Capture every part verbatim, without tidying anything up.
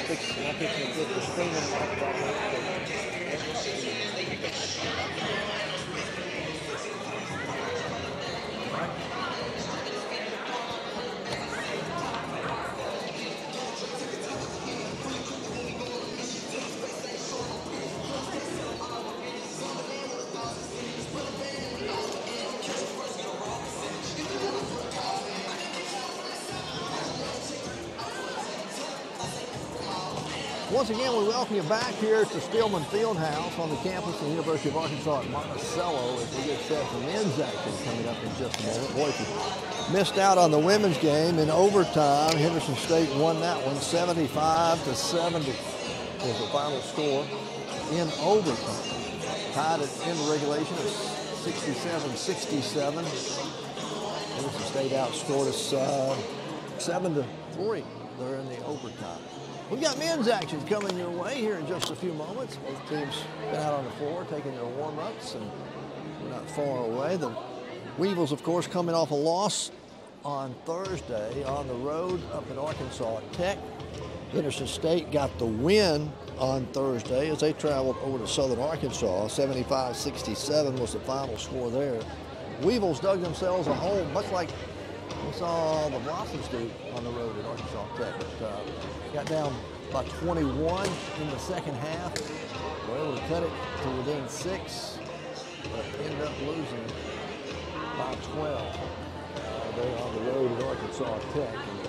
Olympics, and I think we'll get the screen and mark that. Once again, we welcome you back here to Stillman Fieldhouse on the campus of the University of Arkansas at Monticello as we get set for men's action coming up in just a moment. Boy, if you missed out on the women's game in overtime, Henderson State won that one seventy-five to seventy was the final score in overtime. Tied it in regulation at sixty-seven sixty-seven. Henderson State outscored us uh, seven to three there in the overtime. We've got men's action coming your way here in just a few moments. Both teams been out on the floor taking their warm-ups, and we're not far away. The Weevils, of course, coming off a loss on Thursday on the road up at Arkansas Tech. Henderson State got the win on Thursday as they traveled over to Southern Arkansas. seventy-five sixty-seven was the final score there. Weevils dug themselves a hole, much like we saw the Blossoms do on the road at Arkansas Tech. But, uh, got down by twenty-one in the second half. Were able to cut it to within six, but ended up losing by twelve uh, there on the road at Arkansas Tech. And,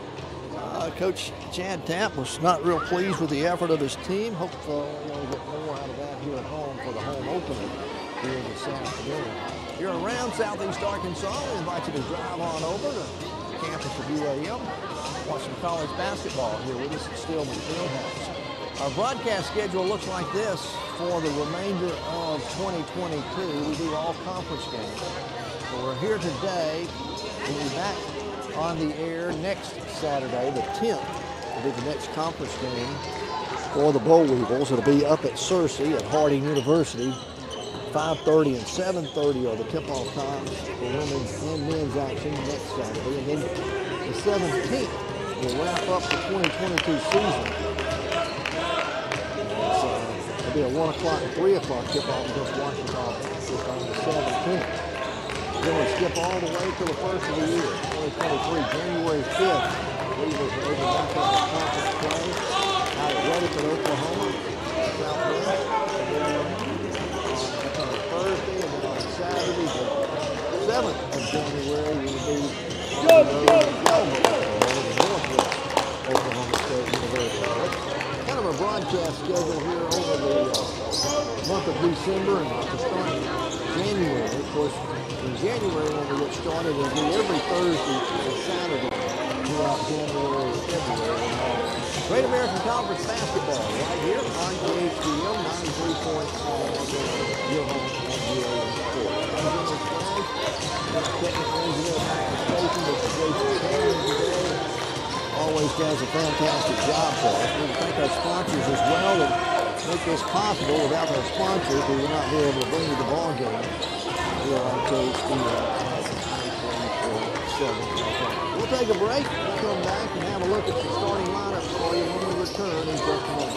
uh, Coach Chad Tapp was not real pleased with the effort of his team. Hope uh, we'll get more out of that here at home for the home opener here this afternoon. If you're around Southeast Arkansas, we invite you to drive on over to the campus of U A M. Watch some college basketball here with us at Stillman Fieldhouse. Our broadcast schedule looks like this for the remainder of twenty twenty-two. We do all conference games. So we're here today. We'll be back on the air next Saturday, the tenth. Will be the next conference game for the Boll Weevils. It'll be up at Searcy at Harding University. five thirty and seven thirty are the tip-off times for women's and men's action next Saturday. And then the seventeenth will wrap up the twenty twenty-two season. So it'll be a one o'clock and three o'clock tip-off against Washington on the seventeenth. Then we'll skip all the way to the first of the year, twenty twenty-three, January fifth. Weevils are over back on the conference play out at Weddington, Oklahoma, Southwest. On Thursday and then on Saturday, the seventh of January, we will be on the road to Northwest Oklahoma State University. That's kind of a broadcast schedule here over the uh, month of December and to start in January. Of course, in January when we get started, we'll do every Thursday and Saturday throughout January and February. Great American Conference basketball right here on K H D M ninety-three point five. Your home on U A M Sports. I'm Jimmy Frank, technical engineer back at the station, Mister Jason Cannon today. Always does a fantastic job for us. We thank our sponsors as well that make this possible. Without our sponsors, we would not be able to bring you the ball game here on K H D M ninety-three point seven. We'll take a break. We'll come back and have a look at the starting lineup for you when we return in just a moment.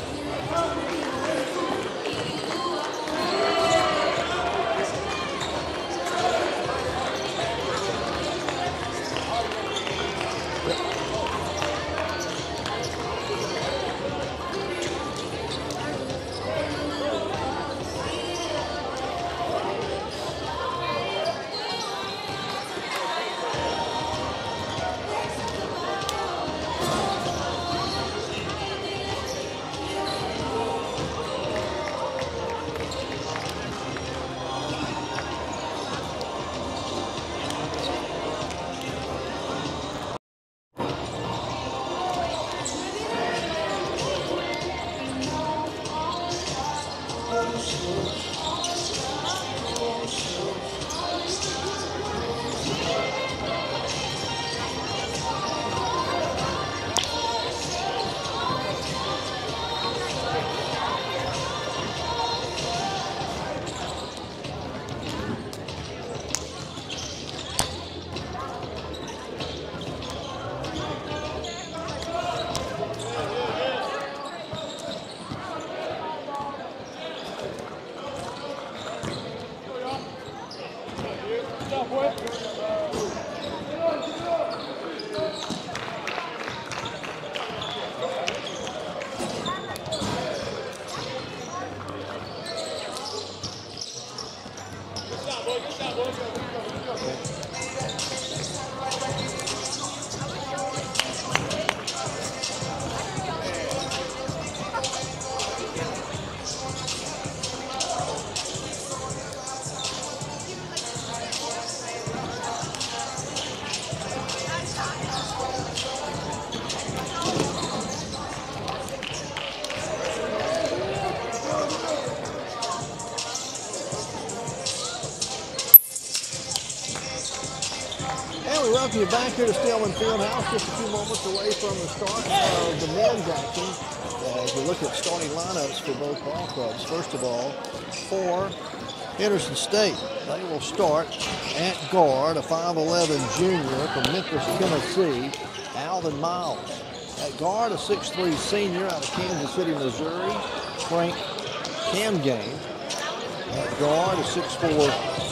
welcome you back here to Stillman Fieldhouse, just a few moments away from the start of the men's action. As we look at starting lineups for both ball clubs. First of all, for Henderson State, they will start at guard, a five eleven junior from Memphis, Tennessee, Alvin Miles. At guard, a six three senior out of Kansas City, Missouri, Frank 𝗗𝗜𝗦𝗓. At guard, a six four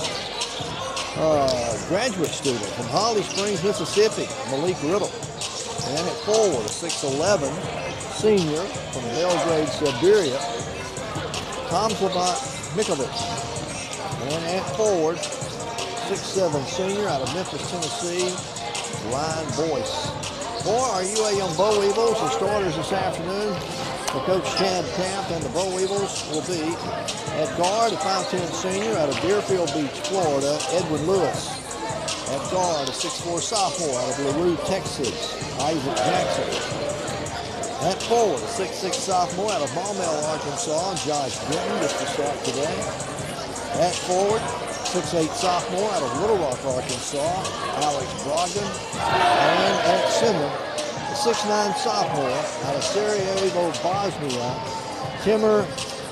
uh, graduate student from Holly Springs, Mississippi, Malik Riddle. And at forward, a six eleven senior from Belgrade, Siberia, 𝗗𝗜𝗦𝗓. And at forward, six seven senior out of Memphis, Tennessee, Ryan Boyce. For our U A M Bo Weevils, the starters this afternoon for Coach Chad Tapp and the Bo Weevils will be at guard, a five ten senior out of Deerfield Beach, Florida, Edwin Lewis. At guard, a six four sophomore out of LaRue, Texas, Isaac Jackson. At forward, a six six sophomore out of Maumelle, Arkansas, Josh Denton, just to start today. At forward, six eight sophomore out of Little Rock, Arkansas, Alex Brogdon. And at center, a six nine sophomore out of Sarajevo, Bosnia, Timur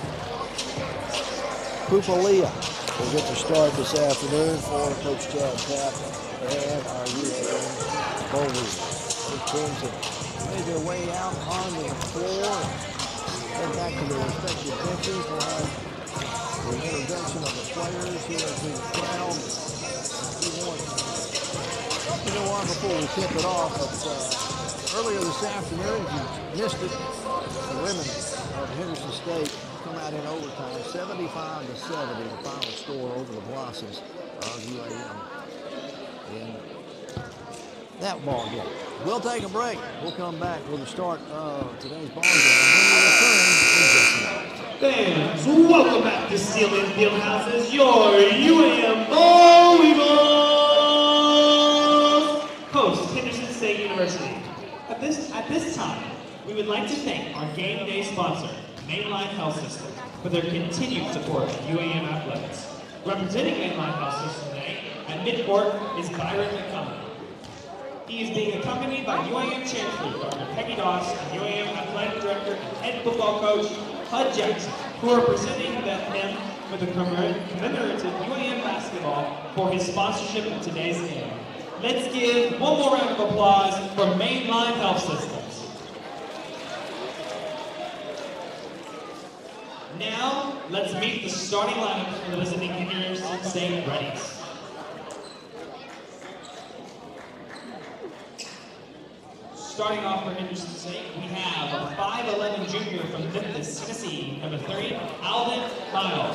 𝗗𝗜𝗦𝗓. We'll get to start this afternoon for Coach Chad Tapp and our U A M Bo Weevils. Those teams have made their way out onto the floor and head back to their respective benches. We'll have the introduction of the players here to the crowd. You know what, before we tip it off, but uh, earlier this afternoon, if you missed it, the women of Henderson State come out in overtime, seventy-five to seventy, the final score over the Blossoms of U A M in that ball game. We'll take a break. We'll come back with the start of today's ball game. When we return in just a moment. Fans, welcome back to Stillman Fieldhouse as your U A M Bo Weevils host Henderson State University. At this, at this time, we would like to thank our game day sponsor, Mainline Health System, for their continued support of U A M Athletics. Representing Mainline Health System today at midcourt is Byron McCullum. He is being accompanied by U A M Chancellor Doctor Peggy Doss and U A M Athletic Director and Head Football Coach 𝗗𝗜𝗦𝗓 Jackson, who are presenting him with a commemorative U A M basketball for his sponsorship of today's game. Let's give one more round of applause for Mainline Health Systems. Now, let's meet the starting lineup for the visiting Henderson State Reddies. Starting off for Henderson State, we have a five eleven junior from Memphis, Tennessee, number three, Alvin Miles.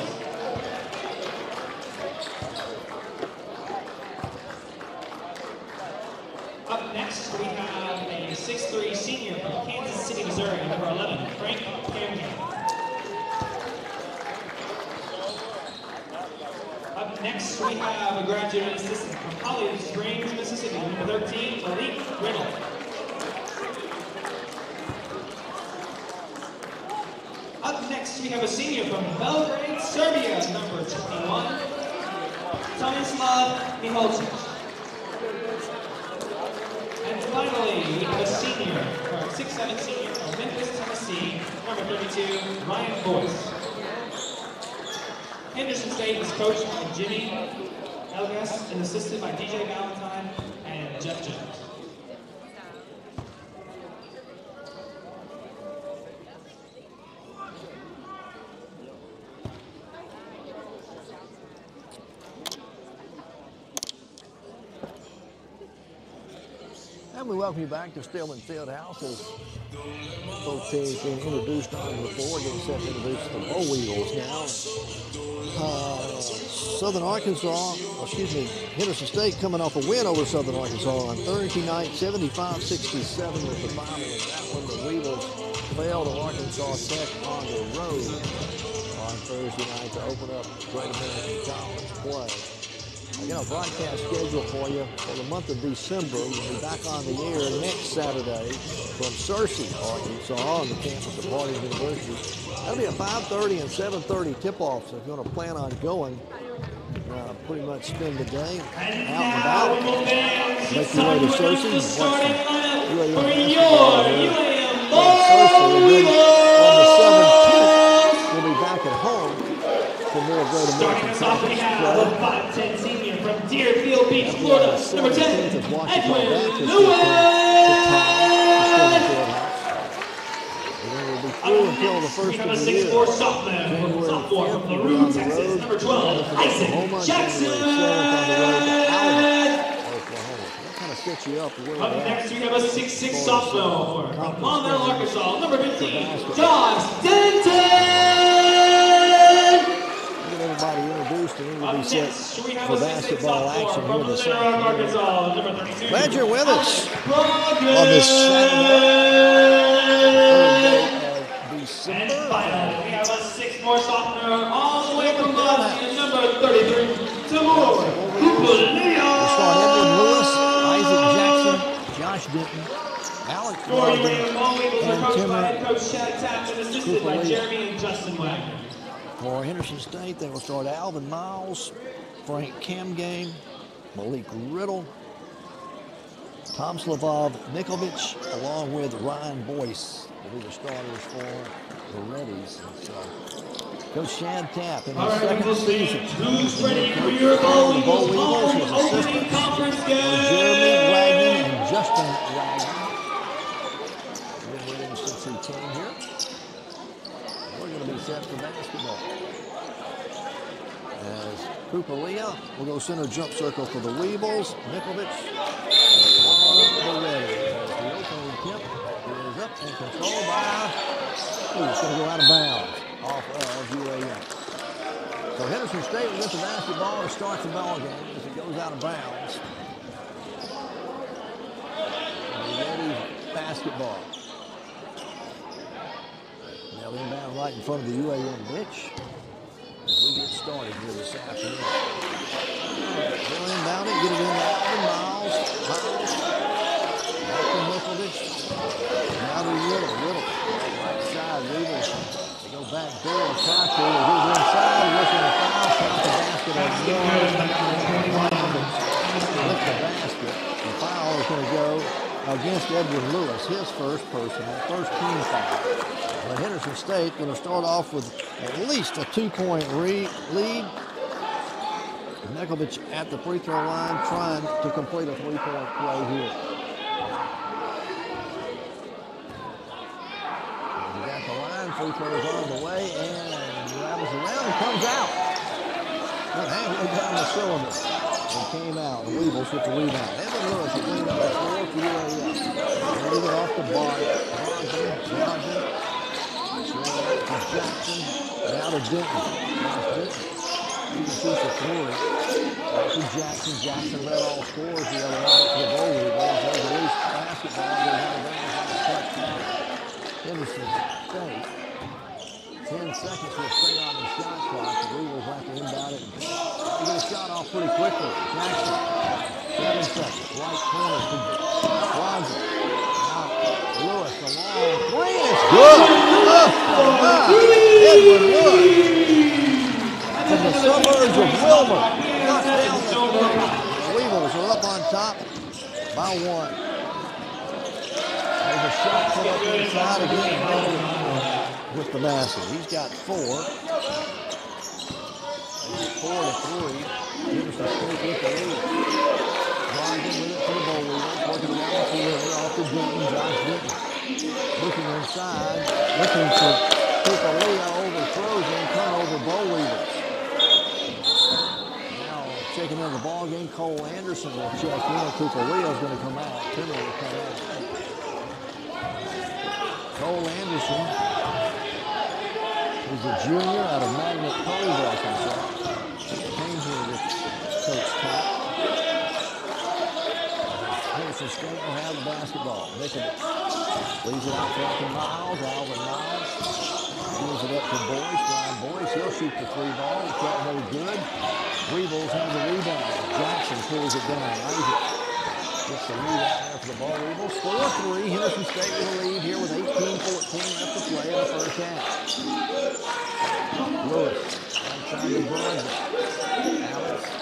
Up next, we have a six three senior from Kansas City, Missouri, number eleven, Frank 𝗗𝗗𝗦𝗓. Up next, we have a graduate assistant from Holly Springs, Mississippi, number thirteen, Malik Riddle. Up next, we have a senior from Belgrade, Serbia, number twenty-one, 𝗗𝗜𝗦𝗓 𝗗𝗜𝗦𝗓. And finally, we have a senior, or six seven senior from Memphis, Tennessee, number thirty-two, Ryan Boyce. Henderson State is coached by Jimmy Elgas and assisted by D J Valentine and Jeff Jones. And we welcome you back to Stillman Fieldhouse as both teams being introduced on the floor, getting set to introduce the Bo Weevils now. Uh, Southern Arkansas, excuse me, Henderson State coming off a win over Southern Arkansas on Thursday night, seventy-five sixty-seven with the final in that one. The Weevils fell to Arkansas Tech on the road on Thursday night to open up Great American College play. I got a broadcast schedule for you for the month of December. We'll be back on the air next Saturday from Searcy, Arkansas, on the campus of Harding University. That'll be a five thirty and seven thirty tip-off, so if you want to plan on going, uh, uh, pretty much spend the day And out and now, about. Weevil fans, Make it's your way time to to announce the Searcy. starting lineup U A M for basketball your here U A M in Searcy. And then on the seventeenth, we'll be back at home for more Great Starting American us off, we Conference have play. the five ten senior from Deerfield Beach, That'll be on the Florida, number seventeenth ten, as Washington Edwin Baptist will Lewis. come to town to Stillman Fieldhouse. And then we'll be through until the first we have of a the six year. four sophomore, January sophomore fifth, from we'll be LaRue, on the Texas, road. number twelve, Henderson, Isaac Oklahoma. Jackson. January seventh on the road to Alma, Oklahoma. That kind of sets you up where Up we're at. next, we have a six six For sophomore some from Monticello, conference Arkansas, number for fifteen, basketball. Josh Denton. Get everybody introduced and then we'll Up be set next, we have for a six six basketball sophomore action here from this Little Rock, afternoon. Arkansas, number thirty-two. Glad you're with us Brogdon. on this Saturday, third day of And December. finally, we have a six more sophomore all the way from Bosnia, number thirty-three, Timur We'll start Edwin Lewis, Isaac Jackson, Josh Denton, Alex For U A M Brogdon, All Weevils are and coached by Timur. head coach Chad Tapp and assisted by Jeremy and Justin Wagner. For Henderson State, they will start Alvin Miles, Frank Kamgame, Malik Riddle, Tom Slavov Nikovic, along with Ryan Boyce will be the starters for the Reddies. And so, Coach Chad Tapp in his All right, second Weevils season. fans, who's ready for your Bowl The Bowl Weevils Weevils, his opening assistants conference are game? Jeremy Wagner and Justin Wagner. Been with him since he came here. We're going to be set for basketball. As 𝗗𝗜𝗦𝗖𝗟 will go center jump circle for the Weevils. Nikovic on the ready. As the opening tip is up and controlled by, ooh, it's going to go out of bounds off of U A M. So Henderson State will get the basketball to start the ball game as it goes out of bounds. The Reddies basketball. Now inbound right in front of the U A M bench. As we get started here this afternoon. They'll inbound it, get it in to Alvin Miles. Miles. Back to Nikovic. Now to Riddle. Riddle. Right side, Weevils. They go back door. Cocker. They get it inside. Looking to foul. Count the basket at one. With the basket. The foul is going to go against Edwin Lewis. His first personal. First team foul. But Henderson State going to start off with at least a two-point lead. Nikovic at the free throw line trying to complete a three-point play here. We got the line, free throws on the way, and travels around and comes out. Went halfway down the cylinder and came out. The Weevils with the rebound. Edwin Lewis will bring up the floor for U A M. Leave it off the bar. Brogdon, Brogdon. Jackson, now to Denton. Now Denton. He can shoot the three. Back to Jackson. Jackson led all scores the other night for the Bowl Weevils. There's a loose basketball. Goes out of bounds on the touchdown. Henderson State. Ten seconds will stay on the shot clock. The Weevils have to inbound it. They get a shot off pretty quickly. Jackson. Seven seconds. Right corner to Brogdon. Lewis, the long three, it's good. Oh, my. Edwin Lewis from the suburbs of Wilmer. Knocked down the three. The Weevils are up on top by one. There's a shot put up inside again with the basket. He's got four. He's four to three. Henderson State with the lead. Brogdon with it for the Bowl Weevils. Working around the perimeter off the Denton. Josh Denton looking inside. Looking for 𝗗𝗜𝗦𝗟. Overthrows and turnover Bowl Weevils. Now checking in the ball game. Cole Anderson will check in. 𝗗𝗜𝗦𝗟 is going to come out. Timur will come out. Cole Anderson is a junior out of Magnet College, Arkansas. Came here with Coach Tapp. Henderson State will have the basketball. Nikovic leaves it out front to Miles. Alvin Miles gives it up to Boyce. Ryan Boyce, he'll shoot the three ball. It's got no good. Weevils have the rebound. Jackson pulls it down. Isaac gets the lead out there for the Ball Weevils. four three. Henderson State with a lead here with eighteen fourteen left to play in the first half. Lewis outside the Brogdon. Alex.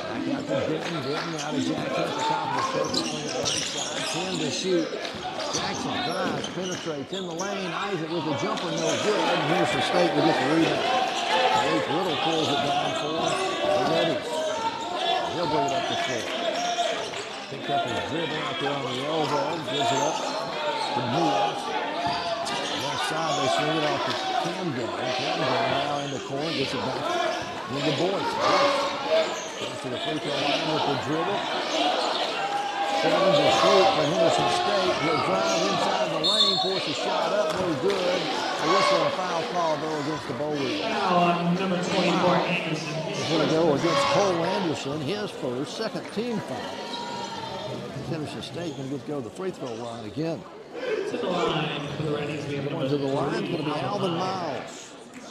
Back out to Denton. Denton out of Jackson at the top of the circle. Swing it right side. ten to shoot. Jackson drives, penetrates in the lane. Isaac with the jumper, no good. Henderson State will get the rebound. H. Little pulls it down for Athletics. He'll bring it up the floor. Picked up his dribble out there on the elbow. Gives it up to Weevils. Left side, they swing it off to Camden. Camden now in the corner, gets it back in the boys. Goes to the free throw line with the dribble. Seven to shoot for Henderson State. He'll drive inside the lane, force a shot up, no good. A whistle and a foul call though against the Bowl Eagles. Foul on number twenty-four, Anderson. He's going to go against Cole Anderson, his first, second team foul. Henderson State going to go to the free throw line again. To the line for the Rennies. We have Going to the line is going to be Alvin Miles.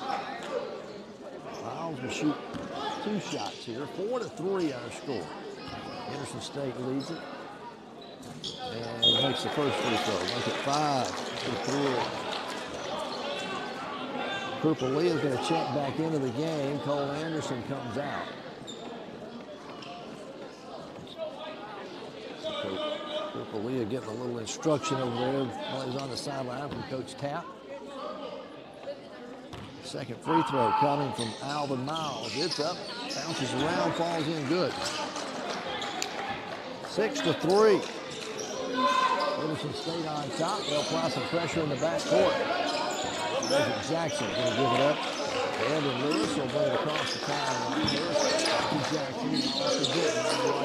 Miles will shoot two shots here. Four to three our score. Henderson State leads it. And he makes the first free throw. Make it five to three. 𝗗𝗜𝗦𝗖𝗟𝗔𝗜𝗠𝗘𝗥 is going to check back into the game. Cole Anderson comes out. 𝗗𝗜𝗦𝗟𝗔𝗜𝗠𝗘𝗥 getting a little instruction over there while he's on the sideline from Coach Tapp. Second free throw coming from Alvin Miles. It's up, bounces around, falls in good. Six to three. Henderson State on top. They'll apply some pressure in the backcourt. Jackson going to give it up. Brandon Lewis will bring it across the foul line. Lewis to Jackson. Off the bit.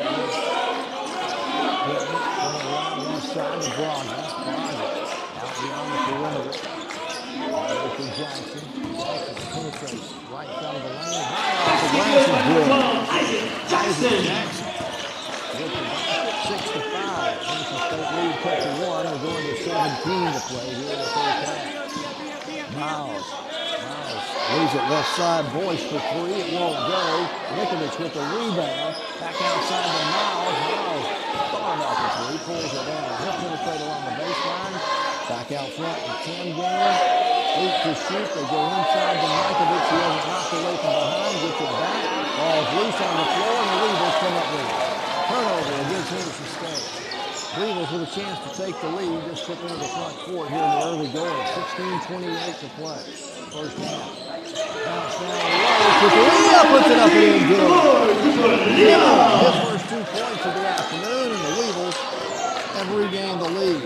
Going around left side to Brogdon. Brogdon out beyond the perimeter. Over to Jackson. Jackson penetrates right side of the lane. High off the glass is good. Jackson. Jackson. With the basket, six to five. Henderson State lead cut to one. We're going to seventeen to play here in the first half. Miles. Miles leaves it left side. Boyce for three. It won't go. Nikovich with the rebound. Back outside to Miles. Miles throwing out the three. Pulls it down. He'll penetrate along the baseline. Back out front to Camden. Eight to shoot. They go inside to Nikovich. He has it knocked away from behind. Gets it back. Ball's loose on the floor. And the Weevils come up with it. Turnover against Henderson State. Weevils with a chance to take the lead. Just slip into the front court here in the early going. sixteen twenty-eight to play. First half. Bounce down low. 𝗗𝗜𝗦𝗟𝗑𝗏 puts it up and in good. Yeah, his first two points of the afternoon, and the Weevils have regained the lead.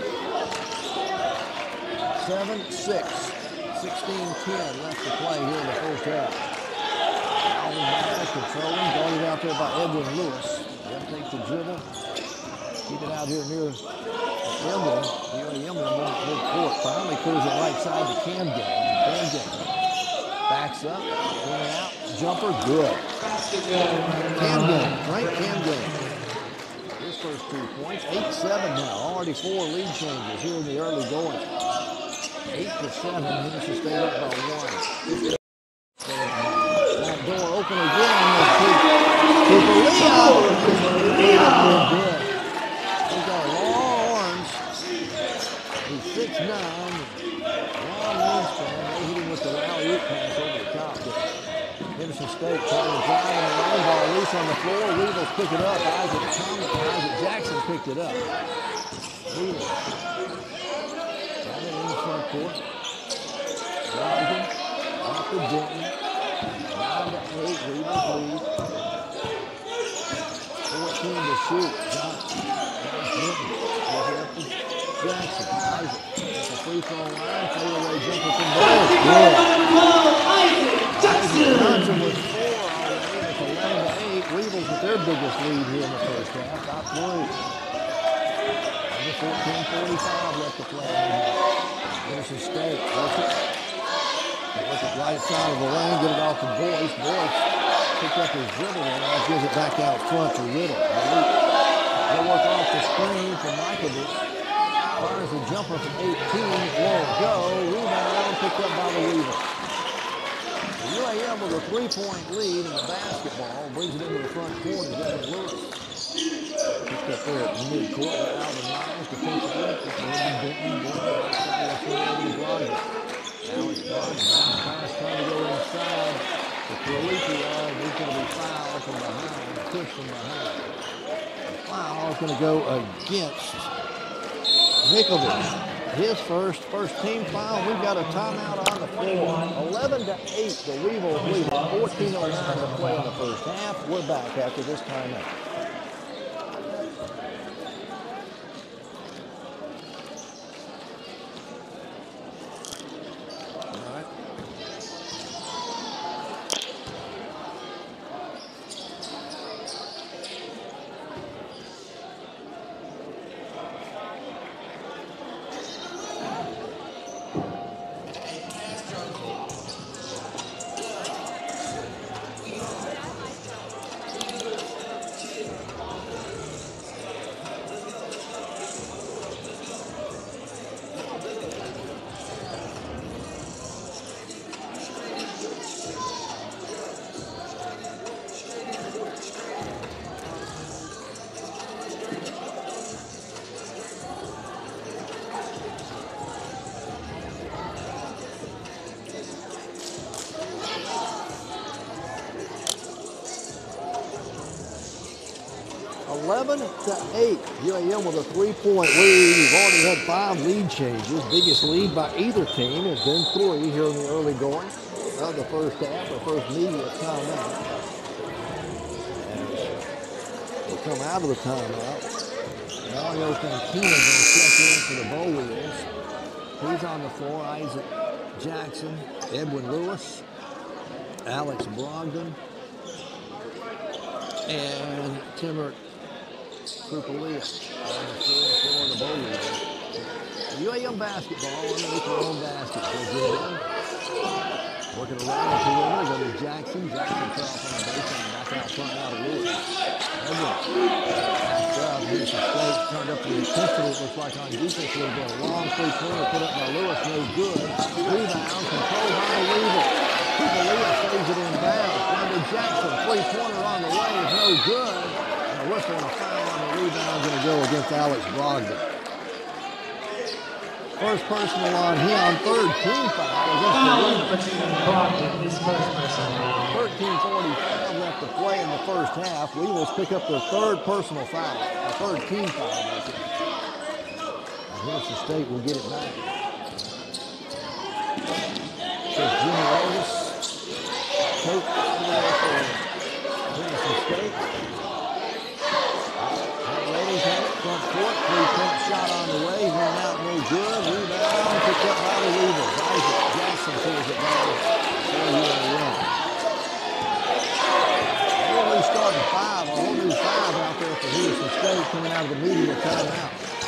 seven six. sixteen ten left to play here in the first half. Alvin Miles controlling. Guarded out there by Edwin Lewis. They'll take the dribble. Keep it out here near the emblem. Near the emblem mid-court. Finally clears it right side to Camden. Camden backs up, in and out. Jumper, good. Camden, right? Camden. His first two points. eight seven now. Already four lead changes here in the early going. eight to seven. Henderson State up by one. That door open again. 𝗗𝗜𝗦𝗟𝗔𝗜𝗠𝗘𝗥. He's got long arms. He's six nine. Long wingspan. They hit him with the alley-oop pass over the top. Henderson State trying to drive in the lane. Ball loose on the floor. Weevils pick it up. Isaac Thomas, Isaac Jackson picked it up. Weevils. Got it in the front court. Brogdon. Off to Denton. nine to eight. Weevils lead. fourteen to shoot. Johnson. Denton. Gives it up to Jackson. Isaac. At the free throw line. Fadeaway jumper from there. Jackson. Johnson with four already. It's eleven to eight. Weevils with their biggest lead here in the first half. Top three. Under fourteen forty-five left to play. Henderson State. Work it. They look at right side of the lane. Get it off to Boyce. Boyce picked up his dribble and now gives it back out front to Riddle. They'll work off the screen from Nikovich. Fires a jumper from eighteen. Won't go. Rebound picked up by the Weevils. The U A M with a three-point lead in the basketball brings it into the front court and Devin Lewis. Picked up there at the mid-court with Alvin Miles defensively. Denton, Denton, Denton, outside of the Brogdon. Now it's Brogdon. Pass trying to go inside. The 𝗗𝗜𝗦𝗧𝗟 is going to be fouled from behind, pushed from behind. The foul is going to go against 𝗗𝗜𝗦𝗧𝗟. His first, first team foul. We've got a timeout on the floor. eleven to eight, the Weevils lead. fourteen oh nine to play in the first half. We're back after this timeout. eleven to eight, U A M with a three-point lead. We've already had five lead changes. Biggest lead by either team has been three here in the early going of the first half, or first media timeout. As we come out of the timeout, Mario Fantina is going to check in for the Bow Weevils. He's on the floor. Isaac Jackson, Edwin Lewis, Alex Brogdon, and Timur 𝗗𝗜𝗦𝗧𝗟 on the floor for the Bow Weevils. U A M basketball underneath their own basket. Working around the perimeter, go to Jackson. Jackson cut off on the baseline, back out front now to Lewis. Edwin backed up. Henderson State turned up the intensity. It looks like on defense a little bit. A long three-pointer put up by Lewis, no good. Rebound, controlled by the Weevils. 𝗗𝗜𝗦𝗧𝗟 saves it inbounds. Down to Jackson, three-pointer on the way is no good. And a whistle and a foul on the rebound going to go against Alex Brogdon. First personal on him, third team foul against the Brogdon, his first personal foul. thirteen forty-five left to play in the first half. Weevils pick up their third personal foul, a third team foul. Henderson State will get it back. So Jimmy Davis, coach for Henderson State. Ladies have it, front court, three-point shot on the way, ran out, no good. Rebound, picked up by the Weevils. Isaac Jackson pulls it down for U A M. Whole new starting five, a whole new five out there for Henderson State coming out of the media timeout.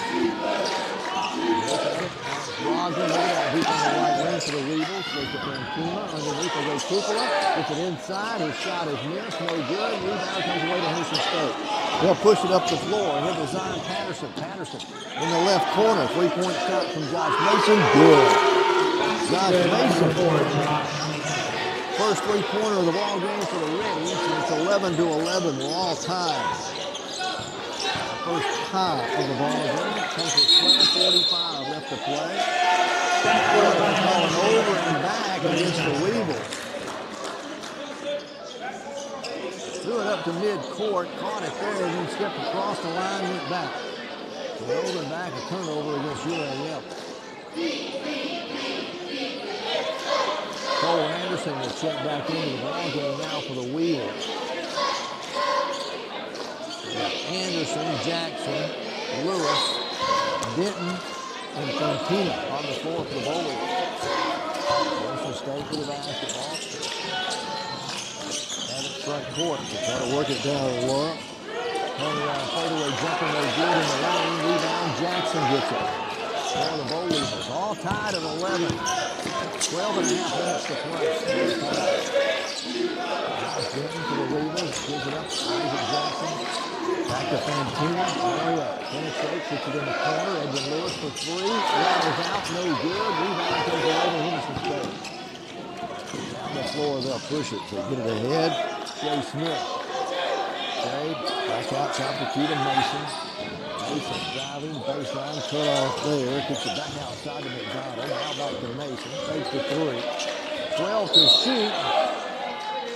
Brogdon, look at that, deep on the right wing for the Weevils. Goes to Fantina, underneath, they go 𝗗𝗜𝗦𝗧𝗟. Gets it inside, his shot is missed, no good. Rebound comes away to Henderson State. They'll push it up the floor. He'll design Patterson. Patterson in the left corner. Three-point shot from Josh Mason. Good. Josh Mason. First three-pointer of the ball game for the Reddies. It's eleven to eleven. We're all tied. First tie of the ball game. Comes with twelve forty-five left to play. Calling over and back against the Weevils. Threw it up to mid-court, caught it there, and then stepped across the line, went back. So over and back, a turnover against U A M. Cole Anderson will check back into the ball game now for the Weevils. Anderson, Jackson, Lewis, Denton, and Fantina on the floor for the Bow Weevils. Henderson State for the basketball. Front court to try to work it down low. Turn around, fadeaway jumper, no good in the lane. Rebound, Jackson gets it. For the Bow Weevils, all tied at eleven. twelve and a half minutes to play. Josh Denton for the Weevils, gives it up. Isaac Jackson, back to Fantina. Mario, finish state, puts it in the corner. Edwin Lewis for three. That is out, no good. Rebound comes away to Henderson State. Down the floor, they'll push it to get it ahead. Jay Smith. Jay, back out top to Keaton Mason. Mason driving, baseline, cut off there. Kicks it back outside to McDonald. Now back to Mason. Takes the three. twelve to shoot.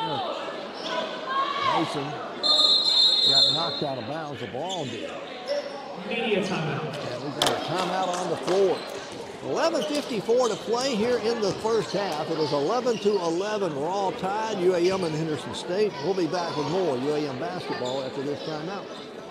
Mason got knocked out of bounds. The ball did. Media timeout. And we've got a timeout on the floor. eleven fifty-four to play here in the first half. It is eleven to eleven. We're all tied. U A M and Henderson State. We'll be back with more U A M basketball after this timeout.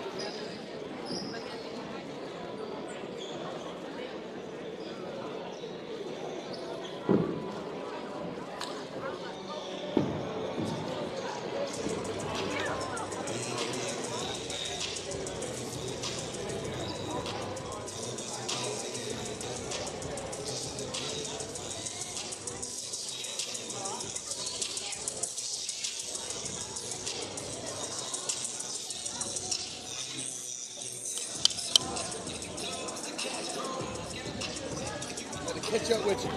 Catch up with you.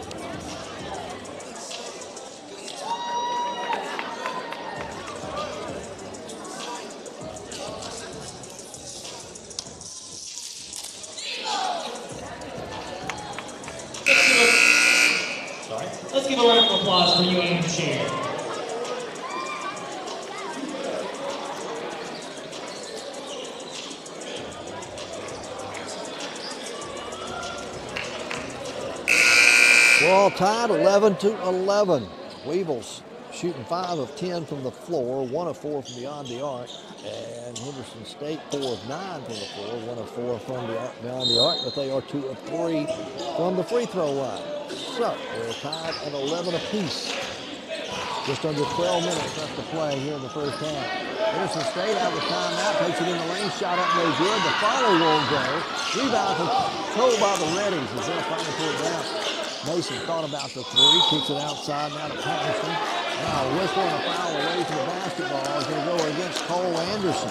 Sorry. Let's give a round of applause for U A M cheer. We're all tied, eleven to eleven. Weevils shooting five of ten from the floor, one of four from beyond the arc. And Henderson State, four of nine from the floor, one of four from beyond the arc, but they are two of three from the free throw line. So we're tied at eleven apiece. Just under twelve minutes left to play here in the first half. Henderson State out of timeout, takes it in the lane, shot up no good. The follow won't go. Rebound controlled by the Reddies as they're trying to pull it down. Mason thought about the three, kicks it outside now to Patterson. Now a whistle and a foul away from the basketball is going to go against Cole Anderson.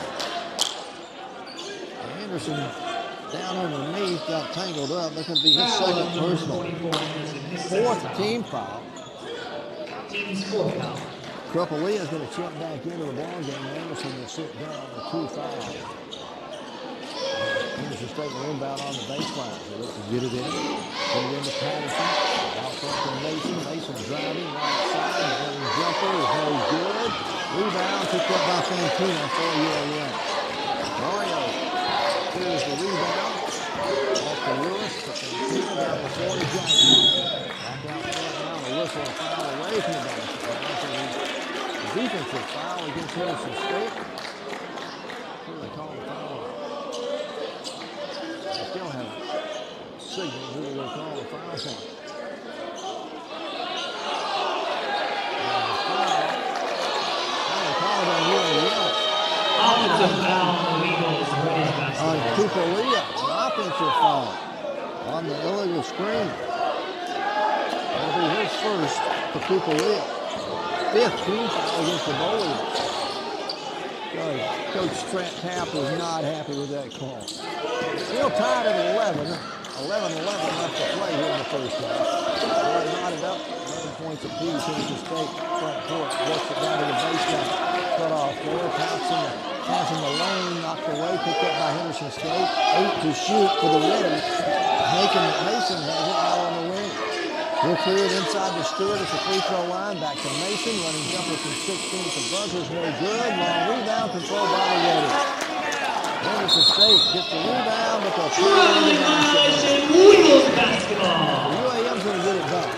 Anderson down underneath, got tangled up. That's going to be his second personal. Fourth team foul. Team's fourth foul. 𝗗𝗜𝗦𝗖𝗟𝗔𝗜𝗠𝗘𝗥 is going to check back into the ball game. Anderson will sit down with two fouls. Henderson State will inbound on the baseline. They look to get it in. Get it into Patterson. Out front from Mason. Mason driving right side. The running jumper is no good. Rebound picked up by Fantino for U A M. Mario clears the rebound. Off to Lewis. Fantino down the floor to Jackson. Back out front now. A whistle and foul away from the basketball. The defensive foul against Henderson State. Who do they call the foul? Still have a signal who they're going to call the foul on. They call it on U A M. Offensive foul on the Weevils. On 𝗗𝗜𝗦𝗟𝗑, an offensive foul on the illegal screen. That'll be his first for 𝗗𝗜𝗦𝗟𝗑. Fifth team foul against the Bowling. Coach Trent Tapp was not happy with that call. Still tied at eleven. eleven eleven left to play here in the first half. They're knotted up. eleven points apiece. Henderson State front court. Works it down to the baseline. Cut off there. Passing the, passing the lane. Knocked away. Picked up by Henderson State. Eight to shoot for the Reddies. Making Mason has it out on the wing. He'll clear it inside the Stewart at the free throw line. Back to Mason. Running jumper from sixteen at the buzzer's no good. Long rebound controlled by the Reddies. Henderson State gets the rebound, but they'll throw it in the basketball. Weevils basketball. U A M's going to get it done.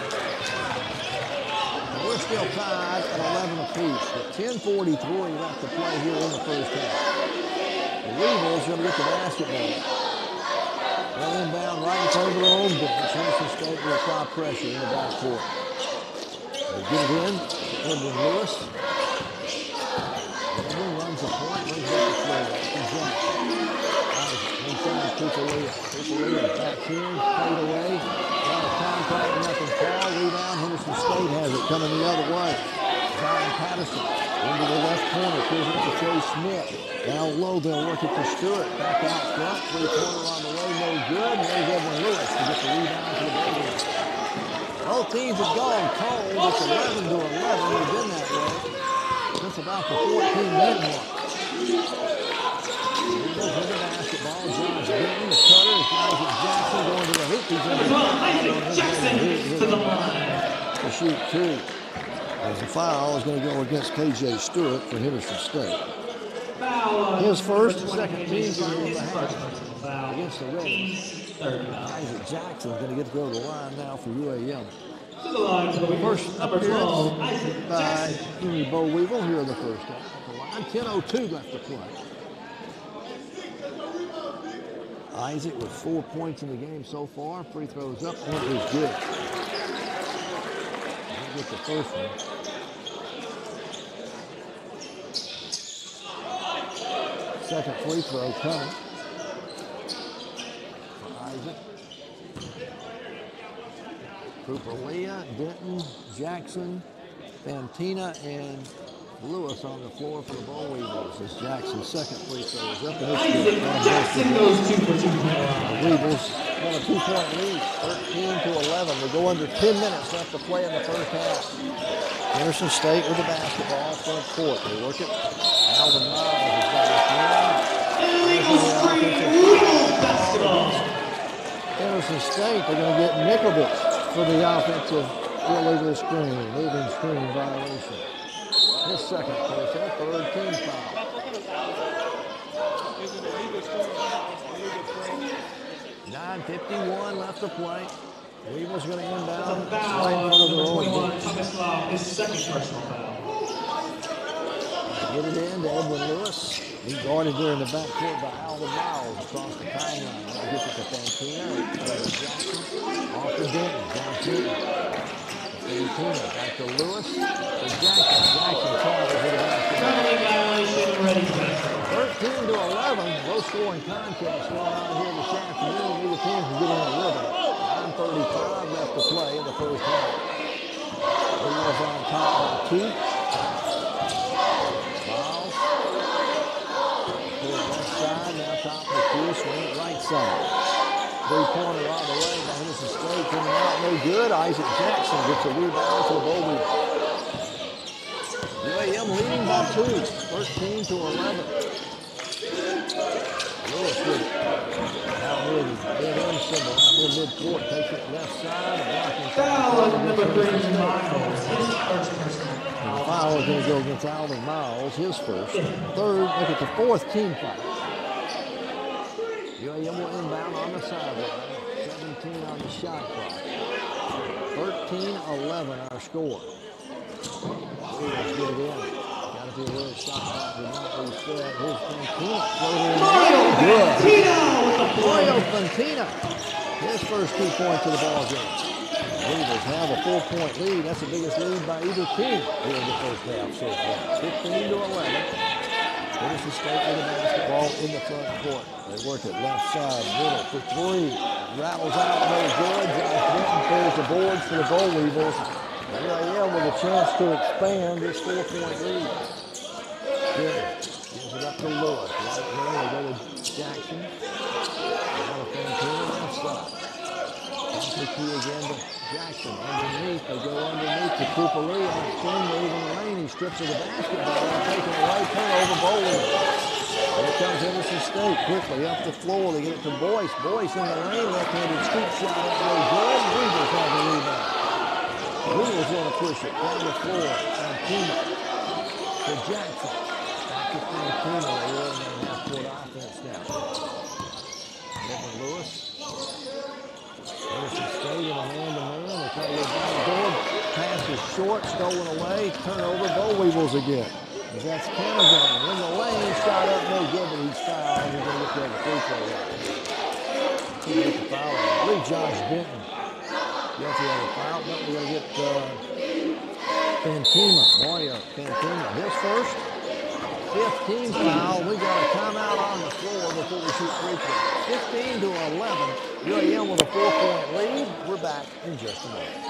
And we're still tied at eleven apiece. With ten forty-three left to play here in the first half. The Weevils going to get the basketball. They'll inbound right in front of their own bench. Henderson State will apply pressure in the backcourt. They get it in. Edwin Lewis. Edwin runs the point, brings it up the floor. Inside 𝗗𝗜𝗦𝗟𝗑. 𝗗𝗜𝗦𝗟𝗑 back here, fade away. Got a contact, nothing fall. Rebound. Henderson State has it coming the other way. Zion Patterson into the left corner. Clears it to Trey Smith. Down low, they'll work it to Stewart. Back out front. Three-pointer on the way, no good. And there's Edwin Lewis to get the rebound to the Bulldogs. Both teams have gone cold. It's eleven to eleven. They've been that way since about the fourteen minute mark. Weevils with the basketball. Josh Benton, the cutter. It's Isaac Jackson going to the hoop. He's in the Isaac Jackson to the line. To shoot two. As the foul is going to go against K J Stewart for Henderson State. Foul. His first, second team foul of His the first half personal foul against the Reds. Third foul. Isaac Jackson's going to get to go to the line now for U A M. To the line for the First number twelve, appearance Isaac by Jackson. Henry Bo Weevil here in the first half. The line, ten oh two left to play. Isaac with four points in the game so far. Free throws up, and it is good. He'll get the first one. Second free throw coming for Isaac. Cooper Leah, Denton, Jackson, Fantina, and Lewis on the floor for the Bo Weevils. As Jackson's second free throw is up. And Isaac Jackson goes two for two. the Weevils got a two-point lead, thirteen to eleven. We go under ten minutes left to play in the first half. Henderson State with the basketball front court. They work it. Alvin Miles is got it. Illegal screen, Weevils basketball. Henderson State, they're going to get nickeled for the offensive illegal screen, moving screen violation. His second personal, third team foul. nine fifty-one left to play. Weevils going to inbound right in front of their own bench. His second personal foul. Get it in to Edwin Lewis. He guarded there in the backcourt by Alvin Miles across the timeline. Now gets it to Fantina. Jackson off to Denton. Down Denton. Fantina back to Lewis. To Jackson. Jackson tries with a basketball. thirteen to eleven. Low scoring contest going on here this afternoon. Neither team can get in a rhythm. nine thirty-five left to play in the first half. Weevils on top by two. Top of the key, swing it right side. Three-pointer all the way by Henderson State, coming out no good. Isaac Jackson gets a rebound to the Bo Weevils. U A M leading by two, thirteen to eleven. Lewis with it. Out near the dead-end symbol, out near mid-court, takes it left side, blocking. Foul on number three, Miles. His first personal. And the foul is going to go against Alvin Miles, his first. Third, look at the fourth team foul. U A M will inbound on the sideline. seventeen on the shot clock. thirteen eleven our score. Let's get it in. Got to be a little shot clock. Did not reset. Here's Fantina. Mario Fantina with the Mario Fantina. His first two points of the ball game. Weevils have a four-point lead. That's the biggest lead by either team here in the first half so far. fifteen to eleven. Henderson State with the basketball in the front court. They work it left side, middle for three. Rattles out, no good. Josh Denton clears the boards for the Bo Weevils. U A M with a chance to expand this four-point lead. Denton gives it up to Lewis. Right there, they go to Jackson. Now to Fantina left side. Off the key again to Jackson. Underneath, they go underneath to Cooper Lee. On the screen, moving the lane. He strips of the basketball. Taken away, turnover, Bo Weevils. Here comes Henderson State quickly up the floor. They get it to Boyce. Boyce in the lane, left-handed scoop shot up no good. Weevils have the rebound. Weevils want to push it down the floor. Fantina to Jackson. Back to Fantina. They roll in their half-court offense now. Edwin Lewis. Henderson State in a man-to-man. They try to go down the board. Pass is short, stolen away. Turnover, Bo Weevils again. That's Canavan in the lane, shot up, no good, but he's fouled. He's going to get the free throw line. He's going to get the foul. I believe Josh Denton gets the other foul. But we're going to get uh, Fantina, Mario Fantina. His first, fifteen foul. We got a timeout on the floor before we shoot free throws. fifteen to eleven. U A M with a four-point lead. We're back in just a moment.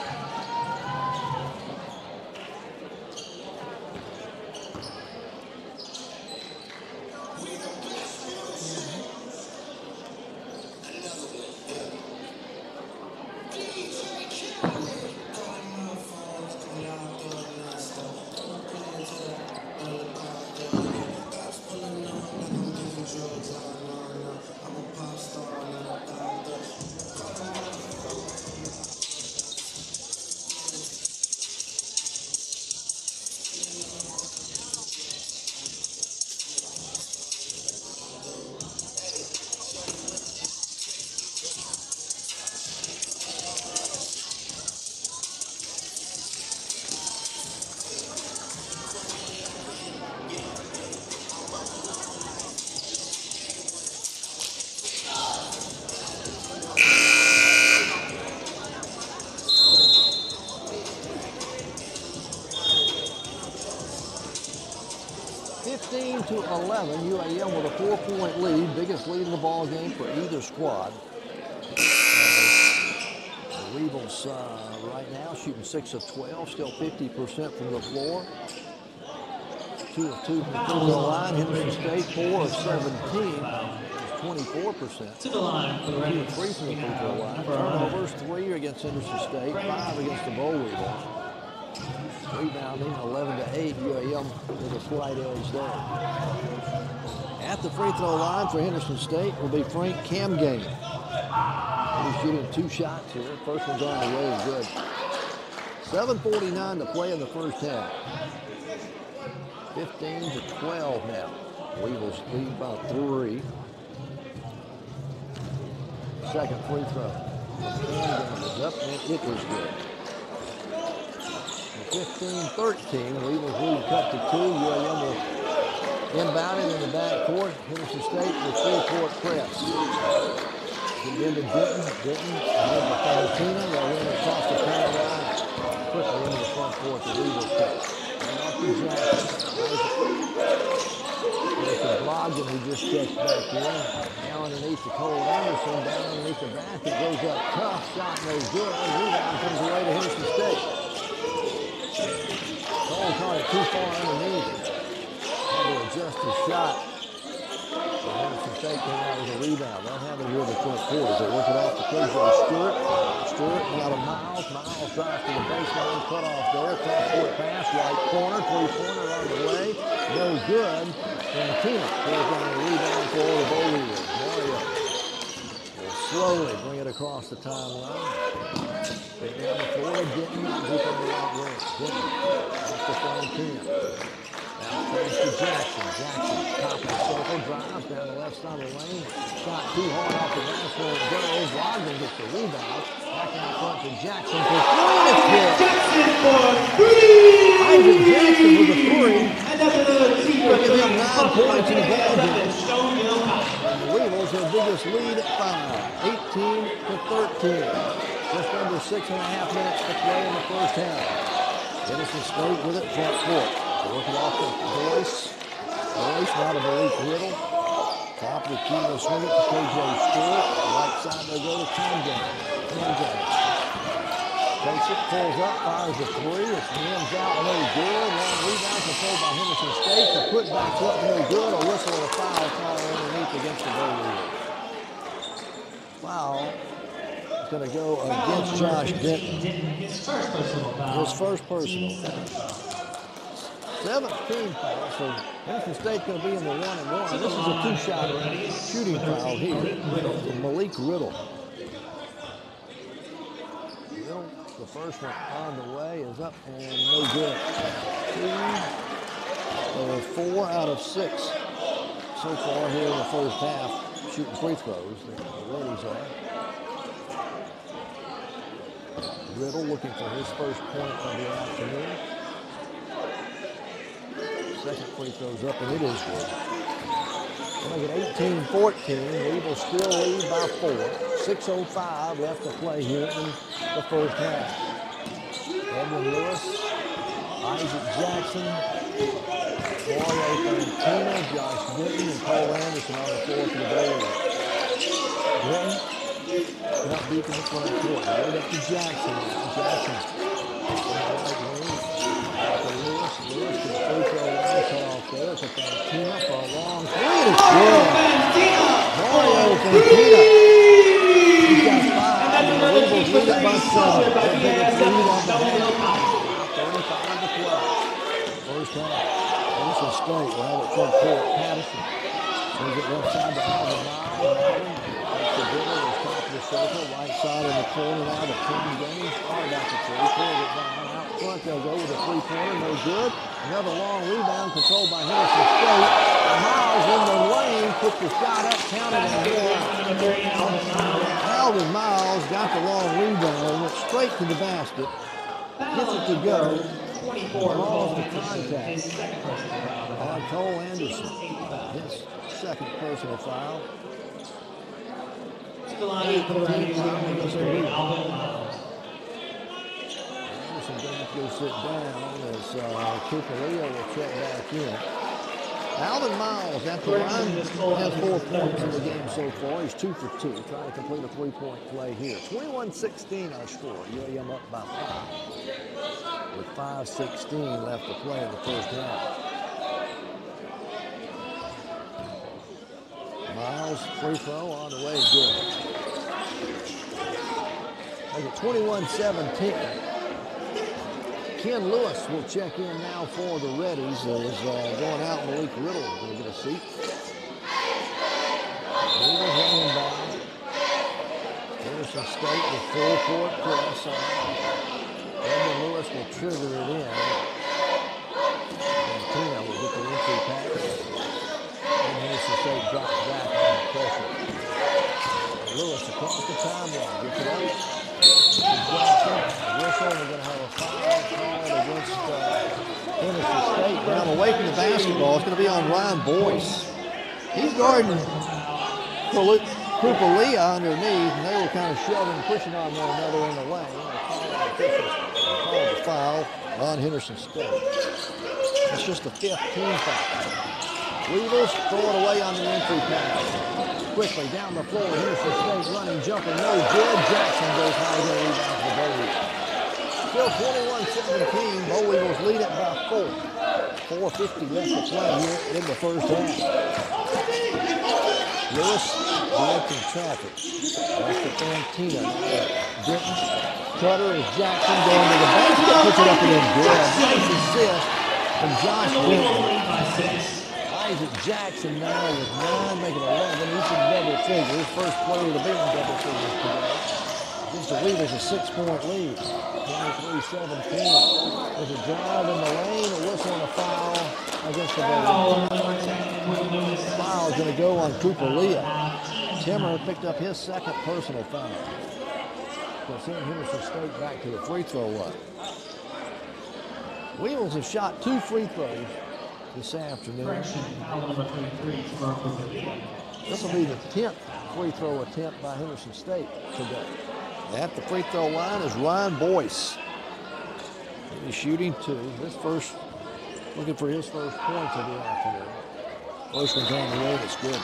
sixteen to eleven. U A M with a four-point lead, biggest lead in the ball game for either squad. The Weevils uh, right now shooting six of twelve, still fifty percent from the floor. Two of two from the free throw line. Henderson State four of seventeen, twenty-four percent. To the line for the Two of three from the free throw line. Turnovers three against Henderson State, five against the Boll Weevils. Rebounding eleven to eight. U A M with a slight edge there. At the free throw line for Henderson State will be Frank 𝗗𝗜𝗏𝗏. He's shooting two shots here. First one's on the way is good. seven forty-nine to play in the first half. fifteen to twelve now. Weevils lead by three. Second free throw. 𝗗𝗗𝗏𝗏 is up and it is good. fifteen thirteen. Weevils lead cut to two. U A M will inbound it in the backcourt. Henderson State with full court press. Get into Denton. Denton into Valentina. They'll run across the corner line. Quickly into the front court. The Weevils take. And off to Jackson. There's 𝗗𝗜𝗏𝗏, who just checks back in. Now underneath to Cole Anderson. Down underneath the basket. Goes up tough. Shot no good. Rebound comes away to Henderson State. Cole caught it too far underneath. Had to adjust his shot. So Henderson State came out with a rebound. They'll have it here in the front court. They work it off to K J Stewart. Stewart now to Miles. Miles drives to the baseline. Cut off there. Cross court pass. Right corner. Three-pointer on the way. No good. Valentina pulls down the rebound for the Boll Weevils. Mario will slowly bring it across the timeline. Right down the floor to Denton. Deep in the right wing. Denton off to Valentina. Now pass to Jackson. Jackson top of the circle. Drives down the left side of the lane. Shot too hard off the glass. Where it goes. Wagner gets the rebound. Back out front to Jackson for three. It's good. Jackson for three! Isaac Jackson with a three. And that's another two for Give three. him nine points in the ball game. Show your power. And the Weevils have biggest lead at five. eighteen to thirteen. Just under six and a half minutes to play in the first half. Henderson State with it front court. Working off to Boyce. Boyce now to Malik Riddle. Top of the key, they'll swing it to K J Stewart. Right side, they'll go to 𝗗𝗗𝗏𝗏. 𝗗𝗗𝗏𝗏 takes it, pulls up, fires a three. It's rims out, no good. Long rebound controlled by Henderson State. The putback's up, no good. A whistle and a foul call underneath against the Boll Weevils. Foul. It's going to go against Josh Denton. His first personal foul. His first personal. seventeen fouls, so Henderson State's going to be in the one and one. This is a two-shot shooting foul here from Malik Riddle. Riddle, the first one on the way, is up and no good. Two, or four out of six so far here in the first half, shooting free throws. The Reddies are. Riddle looking for his first point of the afternoon. Second free throws up, and it is good. We'll make it eighteen fourteen. Weevils still lead by four. six oh five left to play here in the first half. Edwin Lewis, Isaac Jackson, Mario Valentina, Josh Denton, and Cole Anderson on the floor for the Bowl. Denton not deep in the front court. Right up to Jackson. Jackson's in the right wing. To Lewis. Lewis to the free throw line. Cut off there. To Valentina for a long three. It's good. Mario Valentina. He's got five. And the Weevils lead it by seven. Their biggest lead on the half. thirty-five to twelve. First half. Henderson State will have it front court. Patterson. Brings it left side to Alvin Miles. Alvin. The dribble is top of the circle, right side in the corner now to 𝗗𝗗𝗏𝗏. Hard out the three, pulls it down. Out front, they'll go with a three-pointer, no good. Another long rebound controlled by Henderson State. And Miles in the lane, puts the shot up, counted and good. Alvin Miles got the long rebound, went straight to the basket, gets it to go, draws the contact on Cole Anderson. His second personal foul. The line for the Reddies, number three, Alvin Miles. Anderson going to have to go sit down as uh, 𝗗𝗏𝗏𝗏𝗏 will check back in. Alvin Miles at the line has four points in the game so far. He's two for two, trying to complete a three-point play here. twenty-one sixteen our score. U A M up by five. With five sixteen left to play in the first half. Miles free throw on the way, good. Make it twenty-one seventeen. Ken Lewis will check in now for the Reddies as uh, going out Malik Riddle will get a seat. Weevils running by. Henderson State with full court press on. Evan Lewis will trigger it in. And Tina will get the entry pass. And Henderson State drops back on the pressure. Lewis across the timeline, gets it up. Whistle, we're going to have a foul call against uh, Henderson State. Now away from the basketball, it's going to be on Ryan Boyce. He's guarding 𝗗𝗜𝗦𝗖𝗟𝗔𝗜𝗠𝗘𝗥 underneath, and they were kind of shoving, pushing on one another in the lane. They called the foul on Henderson State. It's just the fifth team foul. Weevils throw it away on the entry pass. Quickly down the floor, Henderson State running, jumping, no good. Jackson goes high, going to rebound for the Bow Weevils. Still twenty-one seventeen, Bow Weevils lead it by four. four fifty left to play here in the first half. Lewis directing traffic. That's the Fantina. Britton, Cutter is Jackson going to the basket, puts it up and in good. Nice assist from Josh Britton. Isaac Jackson now with nine, making eleven. He's in double figures. First player to be in double figures today. Gives the Weevils a six-point lead. twenty-three seventeen. There's a drive in the lane, a whistle and a foul against the Bow. Foul is going to go on 𝗗𝗜𝗦𝗖𝗟𝗔𝗜𝗠𝗘𝗥. Timmer picked up his second personal foul. So send Henderson State back to the free throw line. Weevils have shot two free throws this afternoon. This will be the tenth free throw attempt by Henderson State today. At the free throw line is Ryan Boyce. He's shooting two. His first, looking for his first points of the afternoon. First one's on the way, that's good.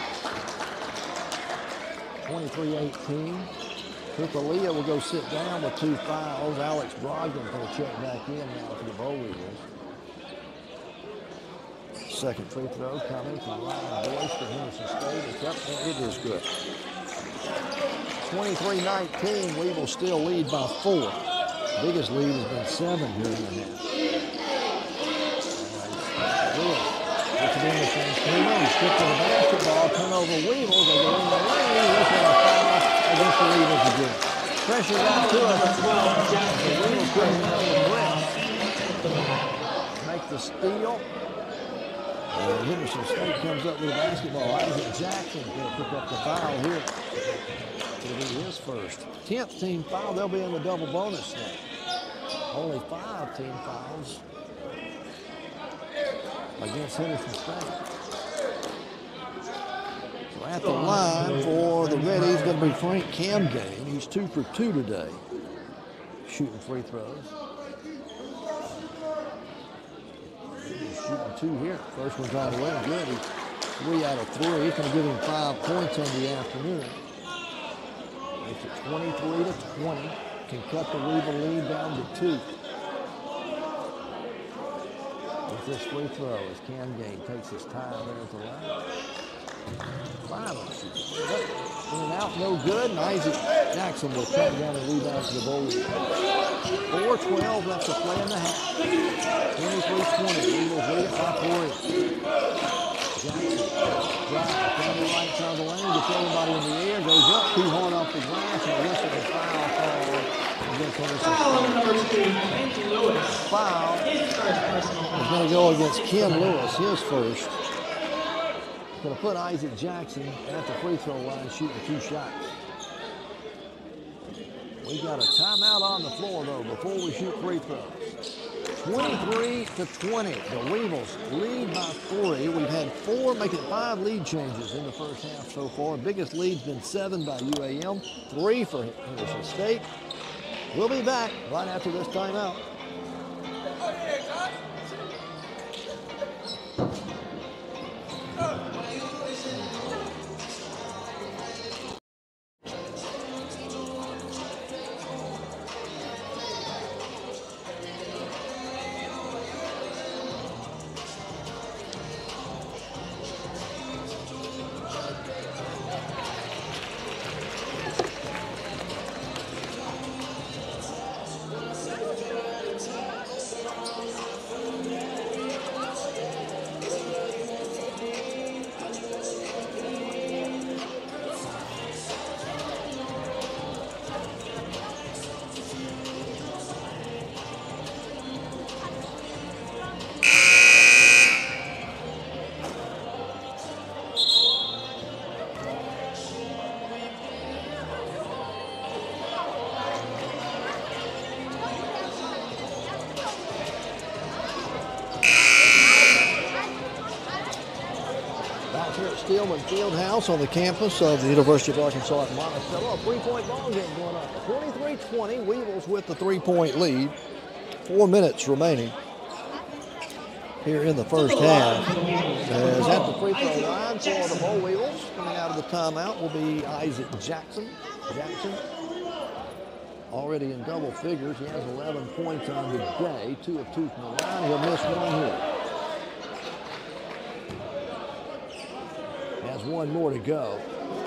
twenty-three eighteen. 𝗗𝗜𝗦𝗖𝗟𝗔𝗜𝗠𝗘𝗥 will go sit down with two fouls. Alex Brogdon's going to check back in now for the Bow Weevils. Second free throw coming from Ryan Boyce for Henderson State. It's up, and it is good. twenty-three nineteen, Weevils still lead by four. Biggest lead has been seven here in the half. Lewis gets it in the Fantina. He's stripped to the basketball. Turnover Weevils. They go in the lane. This is a foul against the Weevils again. Pressure out to us. The Weevils couldn't make the press. Make the steal. And Henderson State comes up with a basketball. Isaac Jackson's going to pick up the foul here. It'll be his first. tenth team foul. They'll be in the double bonus now. Only five team fouls against Henderson State. So at the line for the Reddies, going to be Frank Camgane. He's two for two today, shooting free throws. Shooting two here. First one's on the way. Good. He's three out of three. He's going to give him five points on the afternoon. Makes it twenty-three to twenty. Can cut the Weevil lead down to two. With this free throw as Camgane takes his time there at the line. Finally shoots. In and out, no good. And Isaac Jackson will come down and rebound to the Bow Weevils. four twelve left to play in the half. twenty-three twenty. Weevils lead it by four. Jackson drives down the right side of the lane, gets everybody in the air, goes up too hard off the glass, and a whistle and foul call against Henderson. Foul number two, Ken Lewis. Foul His first personal foul. is going to go against Ken Lewis, his first. Going to put Isaac Jackson at the free throw line shooting two shots. We got a timeout on the floor, though, before we shoot free throws. twenty-three to twenty. The Weevils lead by three. We've had four, making five lead changes in the first half so far. Biggest lead's been seven by U A M, three for Henderson State. We'll be back right after this timeout. Here at Steelman Fieldhouse on the campus of the University of Arkansas at Monticello. A three-point ball game going up. twenty-three twenty, Weevils with the three-point lead. Four minutes remaining here in the first half. As at the free throw line for the Bull Weevils, coming out of the timeout will be 𝗗𝗜𝗏𝗂𝗥. Jackson, already in double figures. He has eleven points on the day, two of two from the line. He'll miss one here. Has one more to go.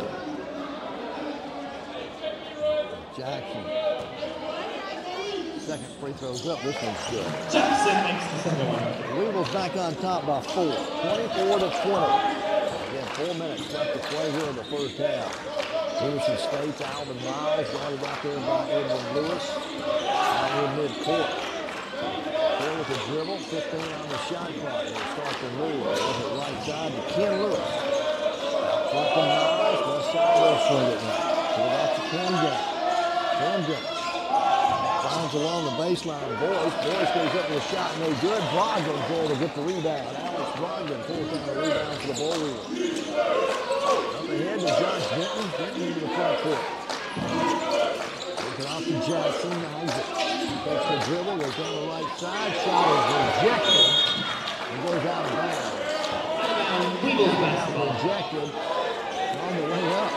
Jackson. Second free throw's up. This one's good. Jackson makes the second one. Weevils back on top by four. twenty-four to twenty. Again, four minutes left to play here in the first half. Henderson State's Alvin Miles guarded out there by Edwin Lewis. Out here mid-court. Here with a dribble. fifteen on the shot clock. They'll start to move. They look at right side to Ken Lewis. Front to Miles. Left side, they'll swing it now. So we got to Camden. Camden. Finds along the baseline. Boyce. Boyce goes up with a shot. No good. Brogdon's there to get the rebound. Alex Brogdon pulls down the rebound for the Bull Weevils. Up ahead to Josh Denton. Denton into the front court. Looking off to Jackson. Isaac. Takes the dribble. Goes down the right side. Shot is rejected. And goes out of bounds. Weevils basketball. Rejected on the way up.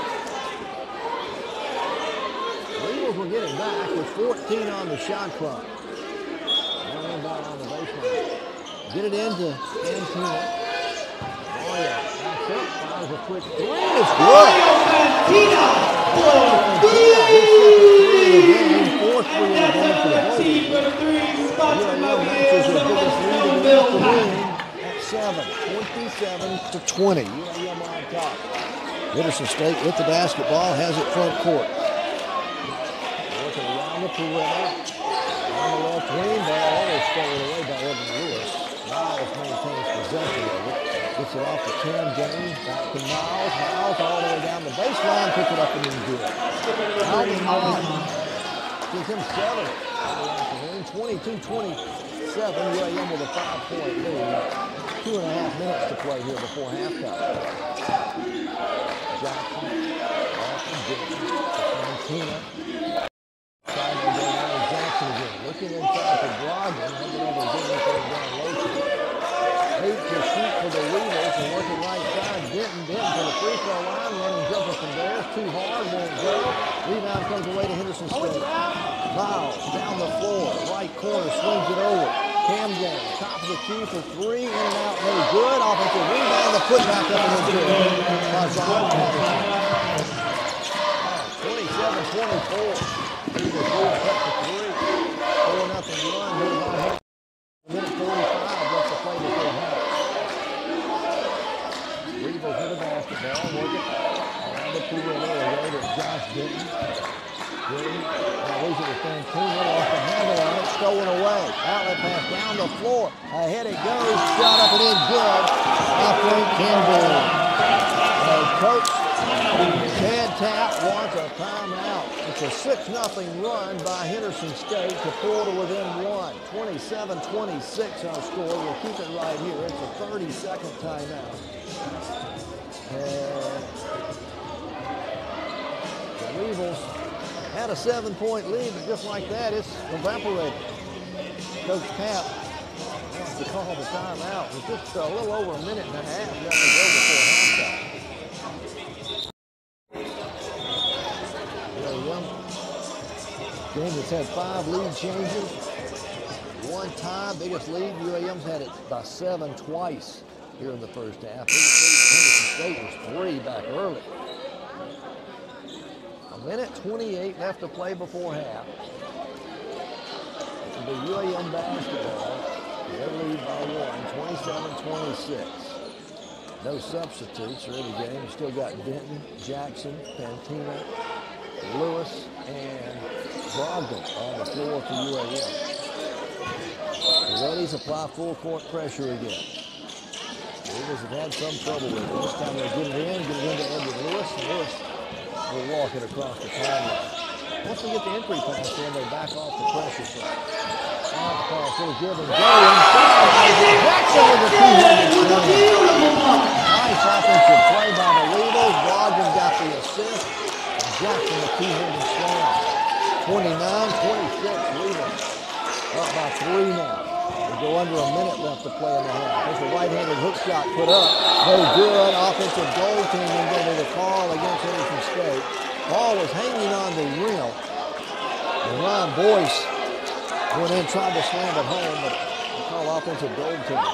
Weevils will get it back with fourteen on the shot clock. One inbound on the baseline. Get it into Antina. Oh yeah, that's it. Fires a quick three. It's good. Antina. Fourth three of the game for the Bulls. U A M matches their biggest lead of the afternoon at seven. twenty-seven to twenty. U A M on top. Henderson State with the basketball, has it front court. Working around the perimeter. On the left wing, ball always stolen away by Edwin Lewis. Miles maintains possession of it. Gets it off to Cam Gaines. Back to Miles. Miles all the way down the baseline. Picks it up and in good. Alvin Miles gives him seven. twenty-two twenty-seven. U A M with a five-point lead. Two and a half minutes to play here before halftime. Jackson, Austin, Dixon, Antina. Trying to go down Jackson again. Looking inside for Brogdon. Heading over and getting anything down low to it. Eight to shoot for the Weevils and working right side. Denton, Denton to the free throw line. Running jumper from there. It's too hard. Won't go. Rebound comes away to Henderson State. Miles down the floor. Right corner. Swings it over. Camden, top of the key for three, in and out, no good. Offensive rebound, the putback up and in good. twenty-seven twenty-four. Weevils cut to three. four nothing run here by Henderson. minute forty-five left to play before half. Weevils with the basketball, working around the perimeter away to Josh Denton. Denton, now losing to Fantino, off the handle on it, stolen away. Outlet pass down the floor. Ahead it goes, shot up and in good. By Frank Campbell. Uh, coach Ted Tapp wants a timeout. It's a six nothing run by Henderson State to pull to within one. twenty-seven twenty-six our score. We'll keep it right here. It's a thirty second timeout. And the Weevils had a seven point lead, but just like that, it's evaporated. Coach Tapp wants to call the timeout. It's just a little over a minute and a half left to go before halftime. Game that's had five lead changes, one time, biggest lead. U A M's had it by seven twice here in the first half. Henderson State was three back early. A minute twenty-eight left to play before half. It'll be U A M basketball. Their lead by one, twenty-seven twenty-six. No substitutes for any game. Still got Denton, Jackson, Pantina, Lewis, and Brogdon on the floor for U A M. The Reddies apply full court pressure again. The Eagles have had some trouble with it. This time they get it in, get it into Edward Lewis, and Lewis will walk it across the timeline. Once they get the entry pass in, they back off the pressure side. Off pass, it'll give and go. Jackson with a two hundred. Nice offensive play by the Weevils. Brogdon got the assist. And Jackson the two-handed slam. twenty-nine twenty-six, Weevils up by three now. We go under a minute left to play in the half. There's a right-handed hook shot put up. No good. Offensive goaltending going to call against Henderson State. Ball was hanging on the rim. And Ron Boyce went in, tried to slam it home, but they call offensive goaltending.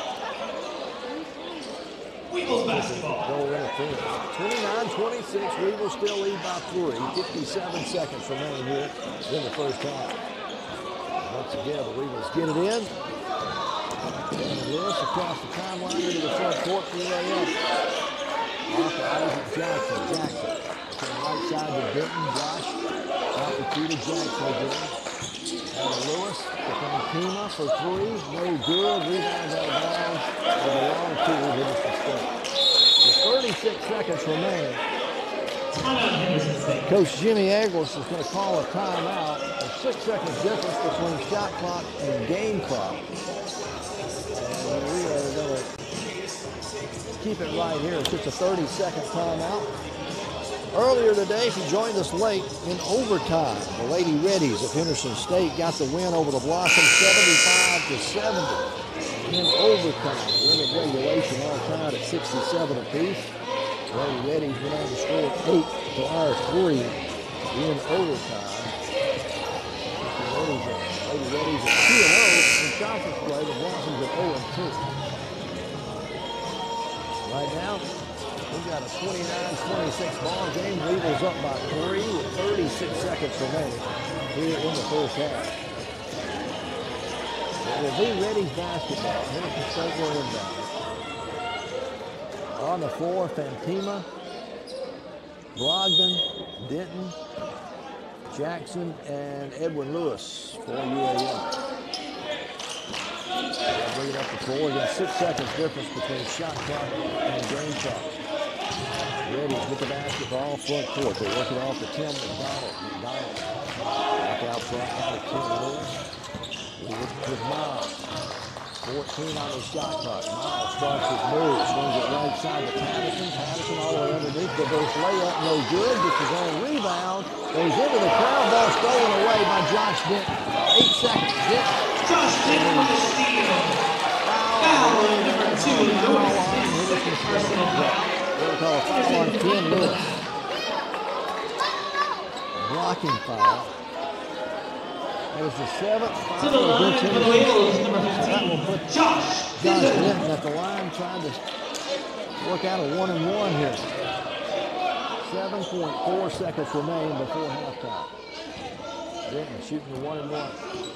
Weevils basketball. Goal interference. twenty-nine twenty-six, Weevils still lead by three. fifty-seven seconds remain here in the first half. Once again, the Weevils get it in. And Lewis across the timeline into the front court for U A M. Off to Isaac Jackson. Jackson. From the right side to Benton. Josh. Out to two to Jackson again. And Lewis to 𝗗𝗜𝗦𝗖𝗟𝗔𝗜𝗠𝗘𝗥 for three. No good. Rebound out of bounds. And a long two with Henderson State. With thirty-six seconds remain. Timeout, Henderson State. Coach Jimmy Agles is going to call a timeout. A six second difference between shot clock and game clock. And we are going to keep it right here. It's just a thirty second timeout. Earlier today, if you joined us late, in overtime, the Lady Reddies of Henderson State got the win over the Blossom seventy-five to seventy. In overtime, limit regulation all tied at sixty-seven apiece. The Lady Reddies went on to score eight to our three in overtime. The Ladies are, Lady Reddies are two and oh in conference play. The Blossoms are oh and two. Right now, we've got a twenty-nine twenty-six ball game. Weevils up by three with thirty-six seconds remaining here in the first half. It will be Reddies basketball. Henderson State will inbound. On the floor, 𝗗𝗗𝗏𝗏, Brogdon, Denton, Jackson, and Edwin Lewis for U A M. Bring it up the floor. Again, six seconds difference between shot clock and game clock. Reddies with the basketball, front court. They work it off to Tim McDonald. McDonald back out front to Tim Lewis. With, with Miles. fourteen on the shot clock. Miles starts his move. Swings it right side to Patterson. Patterson all the way underneath. The reverse layup, no good. Gets his own rebound. Goes into the crowd. Ball stolen away by Josh Denton. Eight seconds. Denton. Josh Denton with the steal. Foul on number two. Lewis. His second personal foul. They'll call a foul on Ken Lewis. Blocking foul. That was the seventh. To the line for the Weevils, number fifteen, Josh Josh Denton. Denton at the line trying to work out a one and one here. seven point four seconds remain before halftime. Denton shooting the one and one.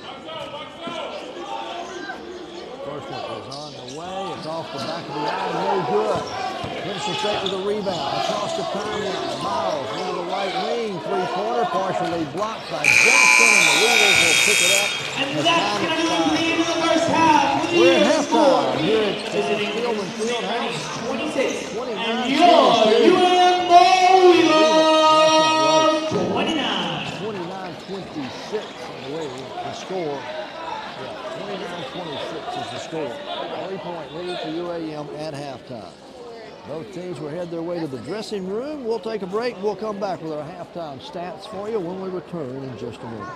First one is on the way. It's off the back of the line. No good. Henderson State with a rebound. Across the timeline. Miles into the right wing. Three-pointer partially blocked by Jackson. And the Weevils will pick it up. And that's going to do the end of the first half. We're at halftime here at visiting Stillman Field House. twenty-six. twenty-nine And your U A M Weevils twenty-nine. twenty-nine twenty-six, I believe, the score. Yeah, twenty-nine twenty-six is the score. Three-point lead for U A M at halftime. Both teams will head their way to the dressing room. We'll take a break. We'll come back with our halftime stats for you when we return in just a minute.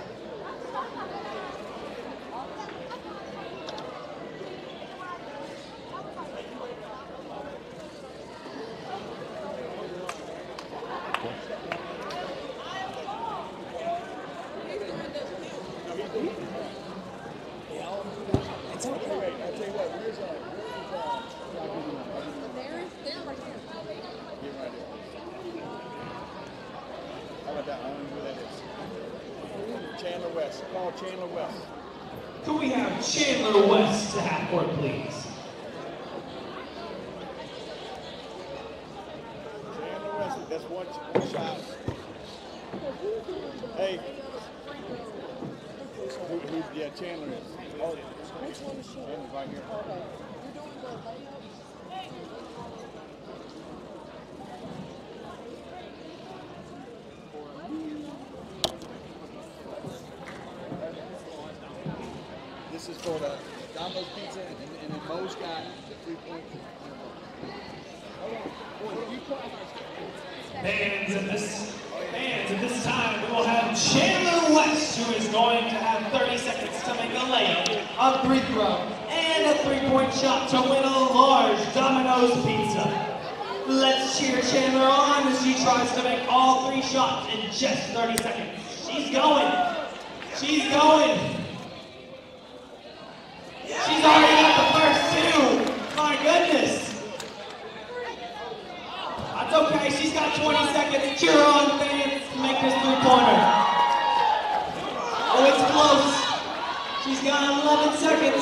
Chandler West. Call Chandler West. Could we have Chandler West to half court, please? Chandler West. That's one, one shot. Hey. Who, who, yeah, Chandler is. Oh, Chandler's right here. This is for the Domino's Pizza, and, and then Mo's got the three-point. Fans at this, fans at this time, we will have Chandler West, who is going to have thirty seconds to make a layup, a free throw, and a three-point shot to win a large Domino's pizza. Let's cheer Chandler on as she tries to make all three shots in just thirty seconds. She's going. She's going. She's already got the first two. My goodness. That's okay. She's got twenty seconds. Cheer on, fans, to make this three-pointer. Oh, it's close. She's got eleven seconds.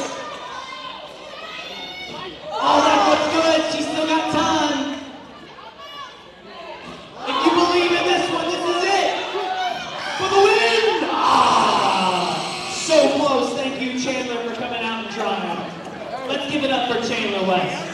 Oh, that looks good. She's still got time. If you believe in this one, this is it. For the win! Ah, so close. Thank you, Chandler, for coming out and trying. Let's give it up for Chandler West.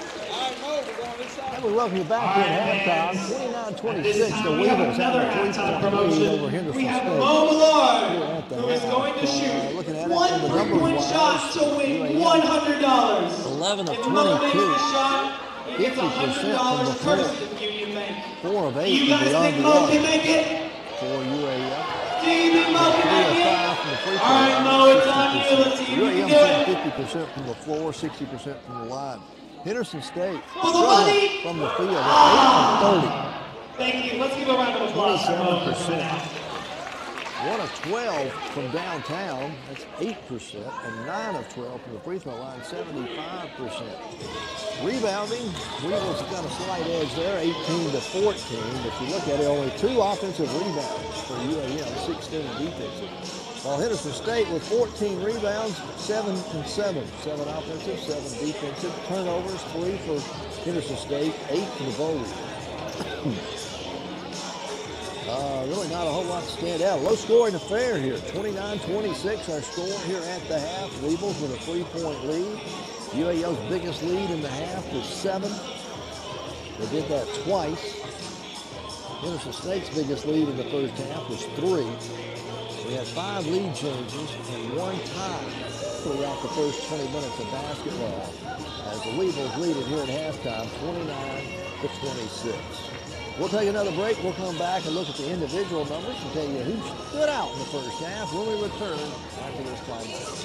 We welcome you back here at halftime. twenty-nine twenty-six, the Weevils have a three-point lead over Henderson We have State. Mo Millard, who is going to shoot uh, one three-point shot to win one hundred dollars. eleven of If Mo makes twenty-two. the shot, he gets one hundred dollars fifty percent courtesy of Union Bank. Four of eight Do you guys beyond think the Mo arc can make it? for U A M. Do you think Mo can make it? All right, Mo, it's on you. Let's see if you can do it. fifty percent from the floor, sixty percent from the line. Henderson State For the money! from the field, Ah! Thank you. Let's give a round of applause for Mo. twenty-seven percent. one of twelve from downtown, that's eight percent, and nine of twelve from the free throw line, seventy-five percent. Rebounding, Weevils have got a slight edge there, eighteen to fourteen, but if you look at it, only two offensive rebounds for U A M, sixteen defensive. While Henderson State with fourteen rebounds, seven and seven. Seven offensive, seven defensive. Turnovers, three for Henderson State, eight for the Bowl. uh, really not a whole lot to stand out. Low scoring affair here. twenty-nine twenty-six our score here at the half. Weevils with a three-point lead. U A L's biggest lead in the half was seven. They did that twice. Henderson State's biggest lead in the first half was three. We had five lead changes and one tie throughout the first twenty minutes of basketball as the Weevils lead it here at halftime, twenty-nine to twenty-six. We'll take another break. We'll come back and look at the individual numbers and tell you who stood out in the first half when we return after this timeout.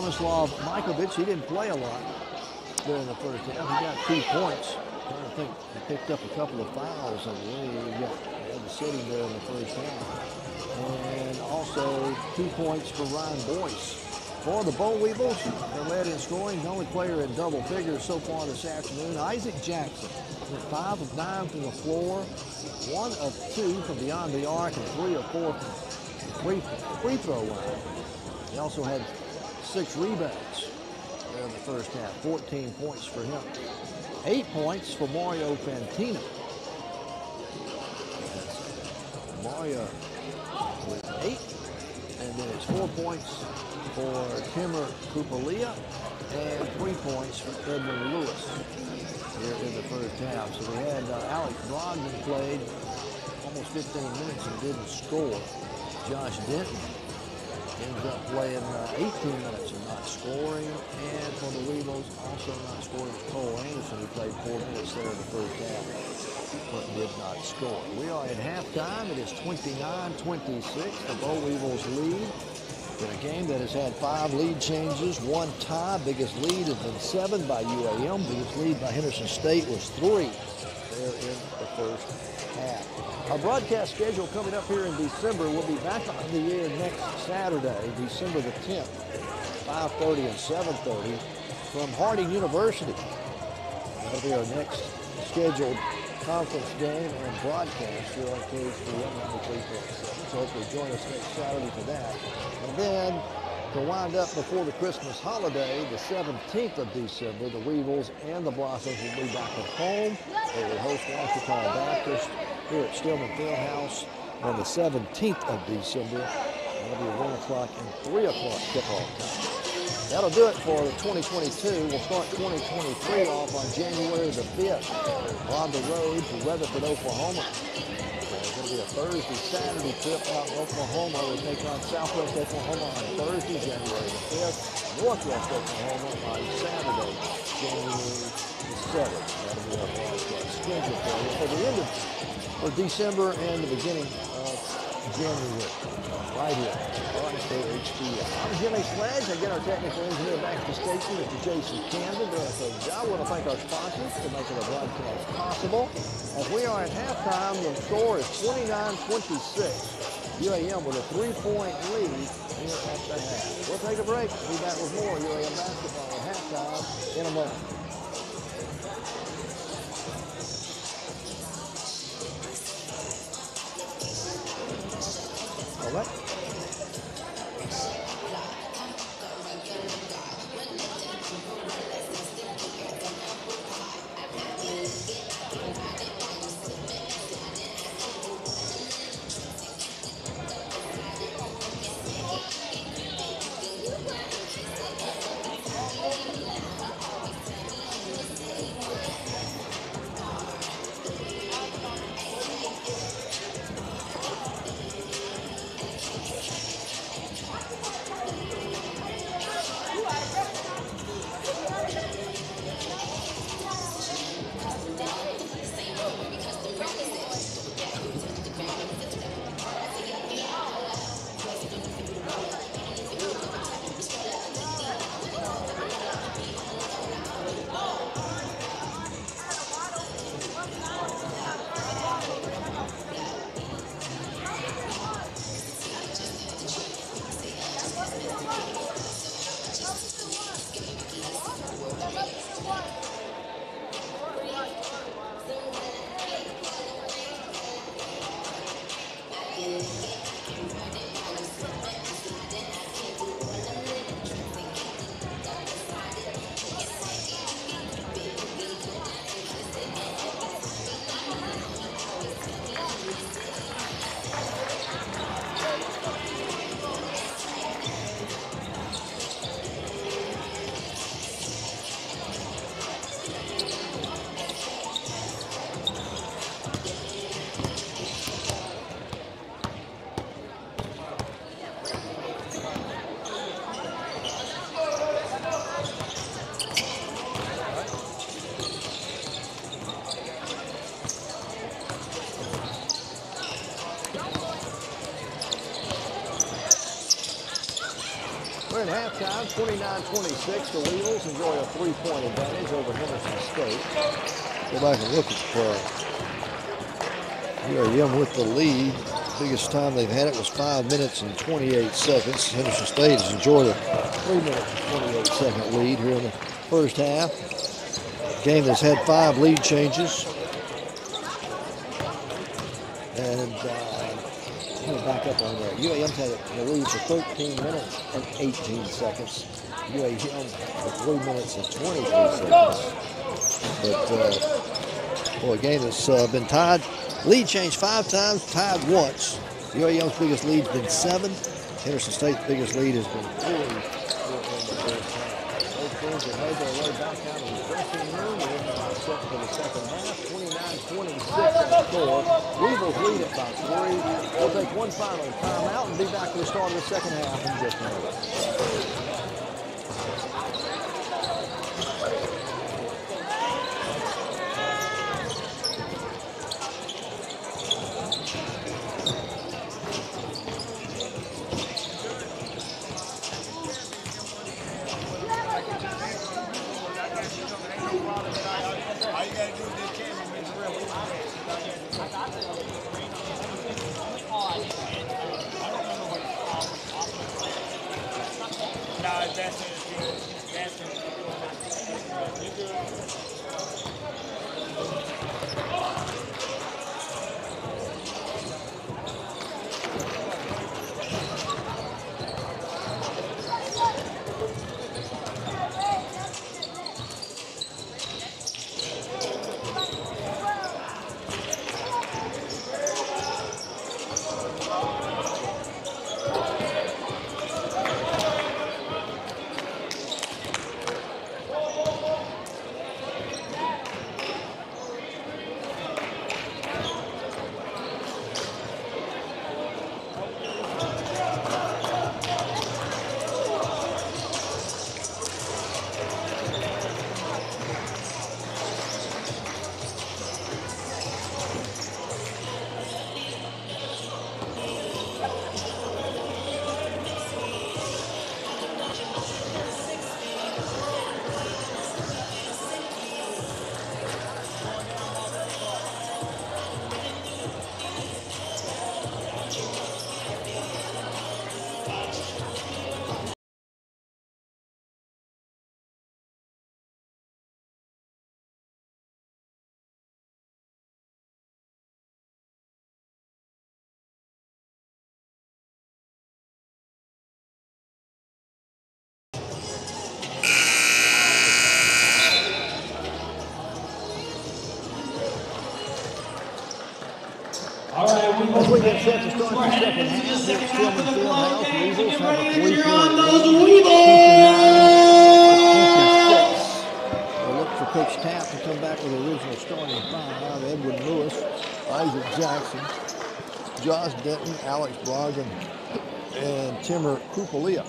Tomislav Mikovich, he didn't play a lot during the first half. He got two points. I'm trying to think, he picked up a couple of fouls in the league. He got he had the sitting there in the first half. And also two points for Ryan Boyce. For the Bo Weevils, they're led in scoring. The only player in double figures so far this afternoon, Isaac Jackson. Went five of nine from the floor, one of two from beyond the arc, and three of four from the free, free throw line. He also had six rebounds there in the first half, fourteen points for him. Eight points for Mario Fantino. Mario with eight, and then it's four points for Timur Kupaliya and three points for Edwin Lewis here in the first half. So we had uh, Alex Brogdon played almost fifteen minutes and didn't score. Josh Denton ends up playing uh, eighteen minutes and not scoring. And for the Weevils, also not scoring, Cole Anderson, who played four minutes there in the first half, but did not score. We are at halftime. It is twenty-nine twenty-six. The Bo Weevils lead in a game that has had five lead changes, one tie. Biggest lead has been seven by U A M. Biggest lead by Henderson State was three there in the first half. Our broadcast schedule coming up here in December. We'll be back on the air next Saturday, December the tenth, five thirty and seven thirty from Harding University. That'll be our next scheduled conference game and broadcast here on K H D M ninety-three point seven. So hopefully join us next Saturday for that. And then to wind up before the Christmas holiday, the seventeenth of December, the Weevils and the Blossoms will be back at home. They will host Washington Baptist here at Stillman Fieldhouse on the seventeenth of December. That'll be one o'clock and three o'clock kickoff time. That'll do it for the twenty twenty-two. We'll start twenty twenty-three off on January the fifth on the road to Weatherford, Oklahoma. It's going to be a Thursday, Saturday trip out in Oklahoma. We'll take on Southwest Oklahoma on Thursday, January the fifth. Northwest Oklahoma on Saturday, January the seventh. That'll be our broadcast schedule for you for the end of for December and the beginning of January. Right here on K H D M. I'm Jimmy Sledge. I get our technical engineer back to the station, Mister Jason Camden, doing a good job. I want to thank our sponsors for making the broadcast possible. As we are at halftime, the score is twenty-nine twenty-six. U A M with a three-point lead here at the half. We'll take a break. We'll be back with more U A M basketball at halftime in a moment. All right. We're in halftime, twenty-nine twenty-six. The Weevils enjoy a three-point advantage over Henderson State. Go back and look at uh, U A M with the lead. Biggest time they've had it was five minutes and twenty-eight seconds. Henderson State has enjoyed a three minute and twenty-eight second lead here in the first half. Game that's had five lead changes. And uh, kind of back up on that. U A M's had the lead for thirteen minutes and eighteen seconds. U A M for three minutes and twenty-three seconds. But uh, well, a game that's uh, been tied. Lead changed five times, tied once. U A M's biggest lead has been seven. Henderson State's biggest lead has been three. Both teams have made their way back out of the dressing room. We're in about set for the second half. twenty-nine twenty-six on the score. Weevils lead it by three. We'll take one final timeout and be back for the start of the second half in just a minute. As we get set to start the second half, it's Stillman Fieldhouse. Weevils have a three-point lead. They look for Coach Tapp to come back with the original starting five. Edwin Lewis, Isaac Jackson, Josh Denton, Alex Brogdon, and Timur 𝗗𝗜𝗦𝗖𝗟𝗔𝗜𝗠𝗘𝗥.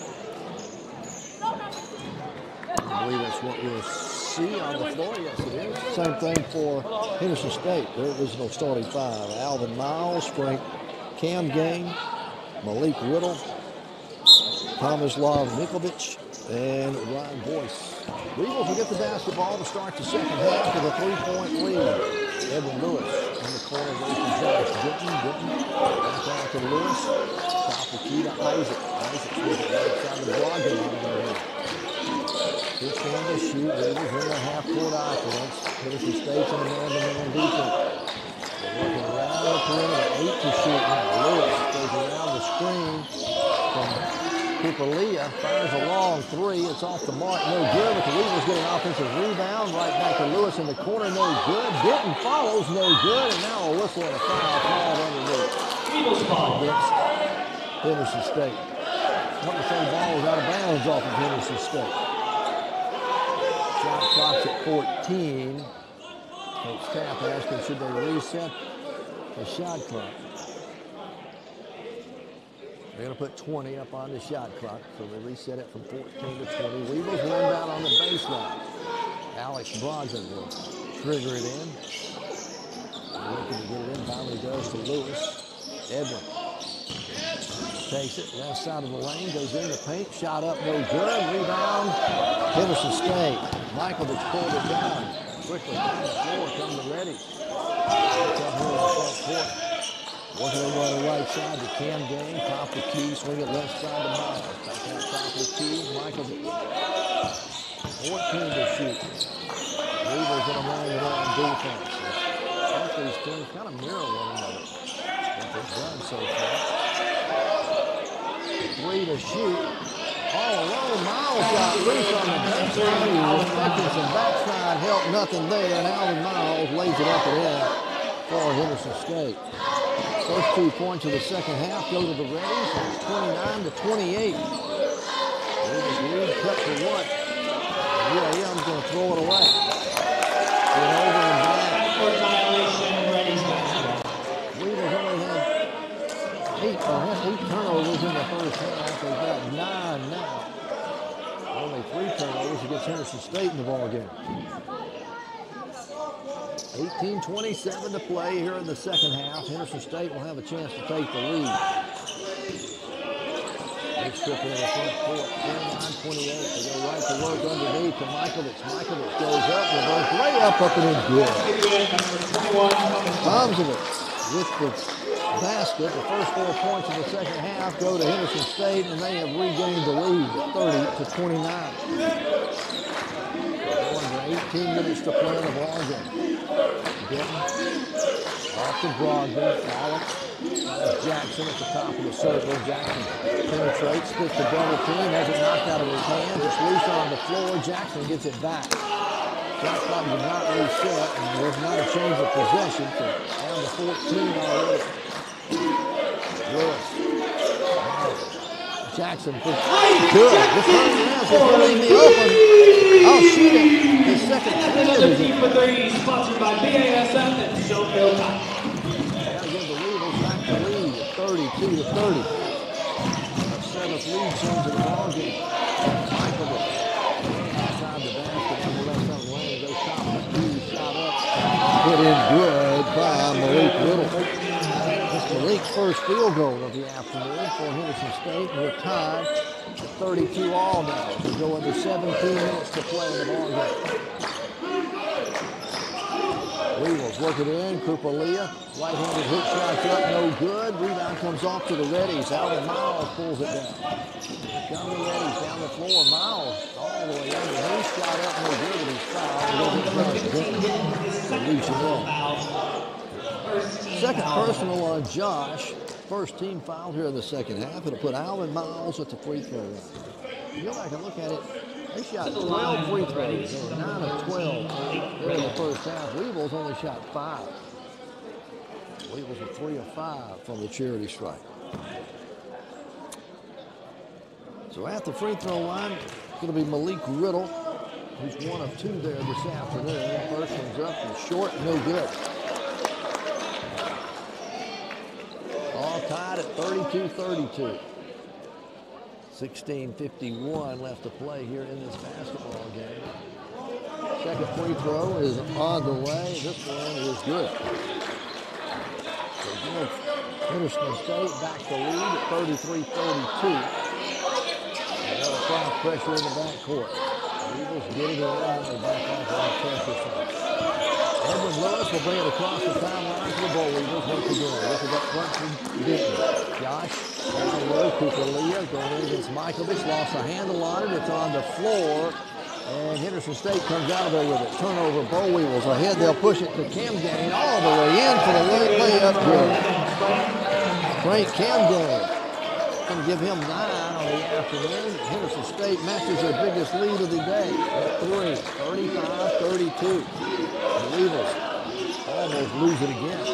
I believe that's what we'll see on the floor. Yes, it is. Same thing for Henderson State. Their original starting five. Alvin Miles, Frank Cam Gang, Malik Riddle, Tomislav Nikolic, and Ryan Boyce. Weevils will get the basketball to start the second half with a three-point lead. Edwin Lewis in the corner goes to Josh Denton. Denton back out to Lewis. Top the key to Isaac. Isaac with it right side of Brogdon on the way. Six one to shoot. Weevils in the half-court offense. Henderson State's in the man-to-man defense. They're working around the perimeter. Eight to shoot now. Lewis goes around the screen from 𝗗𝗜𝗦𝗟𝗔𝗜𝗠𝗅. Fires a long three. It's off the mark. No good. But the Weevils get an offensive rebound. Right back to Lewis in the corner. No good. Denton follows. No good. And now a whistle and a foul called underneath. Weevils ball against Henderson State. Not the same ball was out of bounds off of Henderson State. Shot clock's at fourteen. Coach Tapp asking, should they reset the shot clock? They're going to put twenty up on the shot clock, so they reset it from fourteen to twenty. Weevils one down on the baseline. Alex Brogdon will trigger it in. Looking to get it in, finally goes to Lewis. Edwin. takes it, left side of the lane, goes in the paint, shot up, no good, rebound, Henderson State. Michaelovich pulled it down, quickly down the floor, come to ready. Up here in the front court. Working over on the right side to Cam Game, top the key, swing it left side to Miles. Back on top of the key, Michaelovich. fourteen to shoot. Weevils in a man-to-man defense. Both these teams kind of mirror one another. What they've done so far. Three to shoot. All alone, Miles got loose on the baseline. He was expecting some backside help, nothing there. And Alvin Miles lays it up and in for Henderson State. First two points of the second half go to the Reddies. It's twenty-nine to twenty-eight. Weevils lead cut to one. U A M's going to throw it away. Get over and back. Backcourt violation, Reddies basketball. Weevils only had eight, or had eight turnovers in the first half. They've got nine now. Only three turnovers against Henderson State in the ballgame. eighteen twenty-seven to play here in the second half. Henderson State will have a chance to take the lead. Big strip in the front court, twenty-nine twenty-eight. They go right to work underneath to Michaelovich. Michaelovich goes up, reverse layup up and in good. Tomzovich with the basket. The first four points of the second half go to Henderson State, and they have regained the lead thirty to twenty-nine. eighteen minutes to play in the ball game. Denton off to Brogdon. Follow. Jackson at the top of the circle. Jackson penetrates, splits the double team, has it knocked out of his hands. It's loose on the floor. Jackson gets it back. Shot clock did not reset, and there's not a change of possession. So down to fourteen already. Lewis. Jackson for good. This turns around, so it's leaving me open. I'll shoot it. The second Another team for three, sponsored by B A S F and Showfield Cotton. Gotta give the Weevils back the lead at thirty-two to thirty. Our seventh lead comes in the ballgame. Michaelovich inside the basket on the left side lane. Goes top of the key, shot up. Put in good by Malik Little. Malik's first field goal of the afternoon for Henderson State. We're tied at thirty-two all now. We go under seventeen minutes to play in the ballgame. Weevils work it in. 𝗗𝗜𝗦𝗖𝗟. Right-handed hook shot up, no good. Rebound comes off to the Reddies. Alvin Miles pulls it down. Come the Reddies down the floor. Miles all the way underneath. Shot up, no good, but he's fouled. Losing it. Second personal on Josh. First team foul here in the second half. It'll put Alvin Miles at the free throw line. You go back and look at it. They shot twelve free throws. They were nine of twelve there in the first half. Weevils only shot five. Weevils were three of five from the charity strike. So at the free throw line, it's going to be Malik Riddle, who's one of two there this afternoon. First one's up and short, no good. All tied at thirty-two thirty-two. sixteen fifty-one left to play here in this basketball game. Second free throw is on the way. This one is good. So again, Henderson State back to lead at thirty-three thirty-two. Another cross pressure in the backcourt. Weevils get it around and back off on the pressure side. Edwin Lewis will bring it across the timeline to the Bowl Weevils once again. Look at that front from Denton. Josh down low. 𝗗𝗜𝗦𝗖𝗟 going in against Michaelovich. Lost a handle on it. It's on the floor. And Henderson State comes out of there with it. Turnover. Bowl Weevils ahead. They'll push it to Cam Game all the way in for the late layup. Good. Frank Cam Game. Going to give him nine on the afternoon. Henderson State matches their biggest lead of the day at three. thirty-five thirty-two. The Weevils almost lose it again.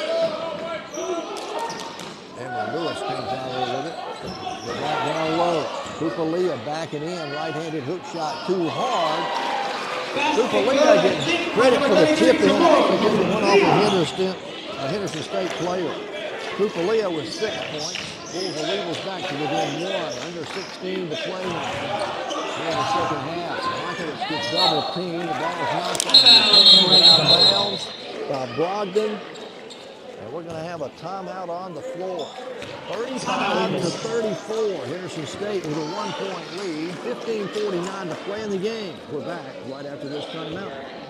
Edwin Lewis comes out there with it. They're back down low. 𝗗𝗜𝗦𝗟 backing in. Right-handed hook shot too hard. 𝗗𝗜𝗦𝗟 getting credit for the tip in. Actually getting one off a Henderson, a Henderson State player. 𝗗𝗜𝗦𝗟 with six points. Pulls the Weevils back to within one. Under sixteen to play now. Here in the second half. Michaelovich gets double teamed. The ball is knocked out of his hand, out of bounds by Brogdon. And we're going to have a timeout on the floor. thirty-five to thirty-four. Henderson State with a one-point lead. fifteen forty-nine to play in the game. We're back right after this timeout.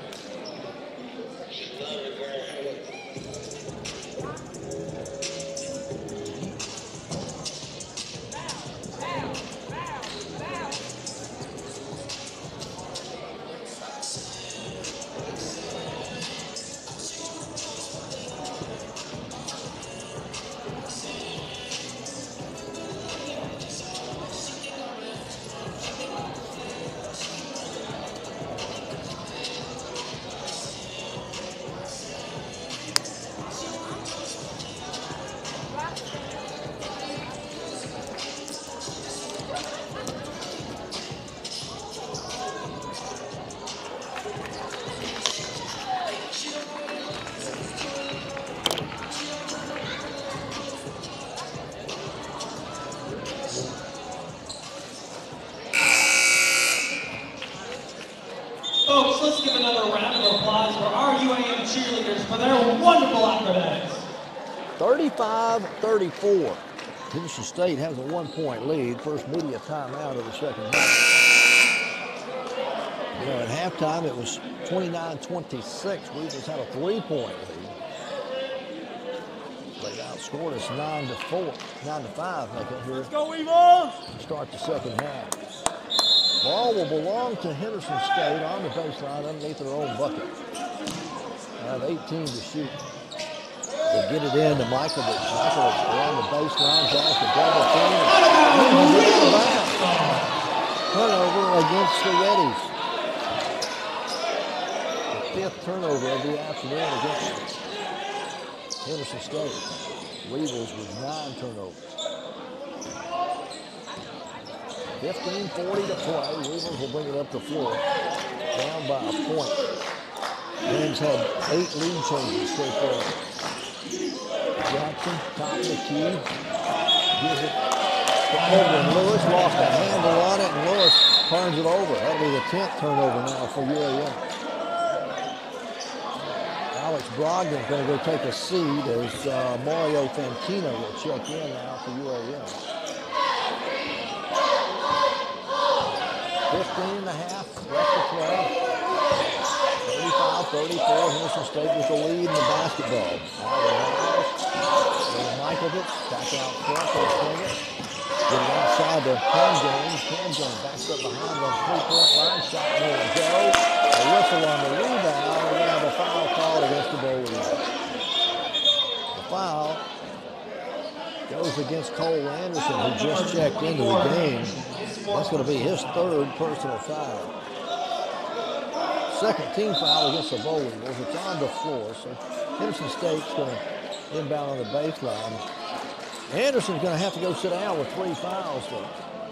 Folks, let's give another round of applause for our U A M cheerleaders for their wonderful acrobatics. thirty-five thirty-four. Henderson State has a one-point lead. First media timeout of the second half. You know, at halftime it was twenty-nine twenty-six. We just had a three-point lead. They outscored us nine to four, nine to five. I think here. Let's go, Weevils! Start the second half. Ball will belong to Henderson State on the baseline underneath their own bucket. They have eighteen to shoot. They get it in to Michaelovich. Michaelovich around the baseline, draws the double team. Turnover against the Reddies. The fifth turnover of the afternoon against Henderson State. Weevils with nine turnovers. fifteen forty to play. Weevils will bring it up the floor. Down by a point. Williams had eight lead changes so far. Jackson, top of the key. Gives it to Edwin Lewis. Lost a handle on it, and Lewis turns it over. That'll be the tenth turnover now for U A M. Alex Brogdon's going to go take a seat as uh, Mario Fantino will check in now for U A M. fifteen and a half left to play. thirty-five thirty-four. Henderson State with the lead in the basketball. There's Michaelovich back out front. They'll swing it. Get it outside to Camden. Camden backs up behind the three-point line. Shot near to go. A whistle on the rebound. We're going to have a foul called against the Bowl Weevils. The foul goes against Cole Anderson, who just checked into the game. That's going to be his third personal foul. Second team foul against the Bowl Weevils. It's on the floor, so Henderson State's going to inbound on the baseline. Anderson's going to have to go sit down with three fouls, though.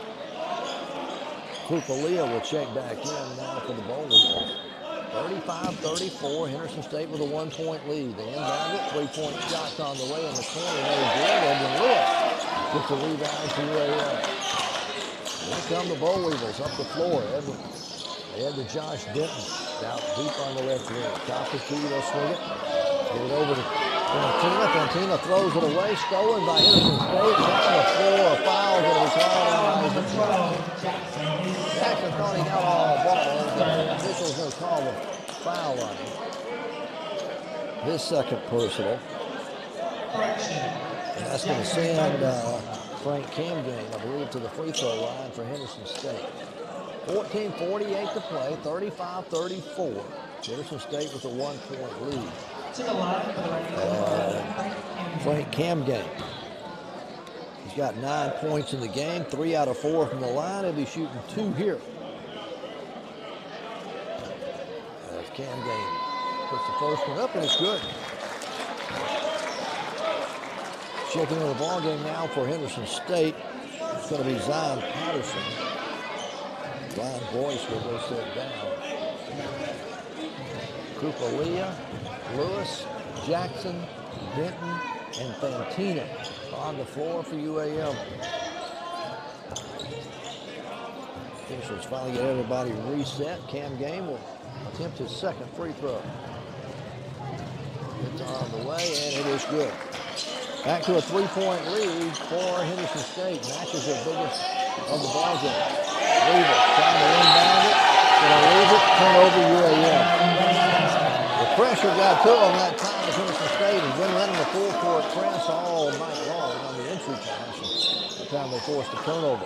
𝗗𝗜𝗦𝗖𝗟𝗔𝗜𝗠𝗘𝗥 will check back in now for the Bowl Weevils. thirty-five thirty-four, Henderson State with a one-point lead. They inbound it, three-point shots on the way in the corner. No good. Edwin Lewis gets a rebound to U A M. Here come the Bowl Weevils up the floor. Edwin. They had to Josh Denton out deep on the left wing. Top the key, they'll swing it. Get it over to Fantina. Fantina throws it away. Stolen by Henderson State. Down the floor. A foul going to be called. Jackson thought he got all the ball. The official's going to call the foul on him. His second personal. And that's going to send uh, Frank Camden, I believe, to the free throw line for Henderson State. fourteen forty-eight to play, thirty-five thirty-four. Henderson State with a one-point lead. Uh, Frank Camden. He's got nine points in the game, three out of four from the line. He'll be shooting two here. As Camden puts the first one up, and it's good. Checking in the ball game now for Henderson State. It's going to be Zion Patterson. Ryan Boyce will go sit down. 𝗗𝗜𝗦𝗖𝗟𝗔𝗜𝗠𝗘𝗥, Lewis, Jackson, Denton, and Fantina on the floor for U A M. Officials finally get everybody reset. Cam Game will attempt his second free throw. It's on the way, and it is good. Back to a three-point lead for Henderson State. Matches their biggest of the ball game. Weevils trying to inbound it. Gonna lose it. Turn over U A M. The pressure got to them that time as Henderson State has been running the full court press all night long on the entry pass. And that time they forced a turnover.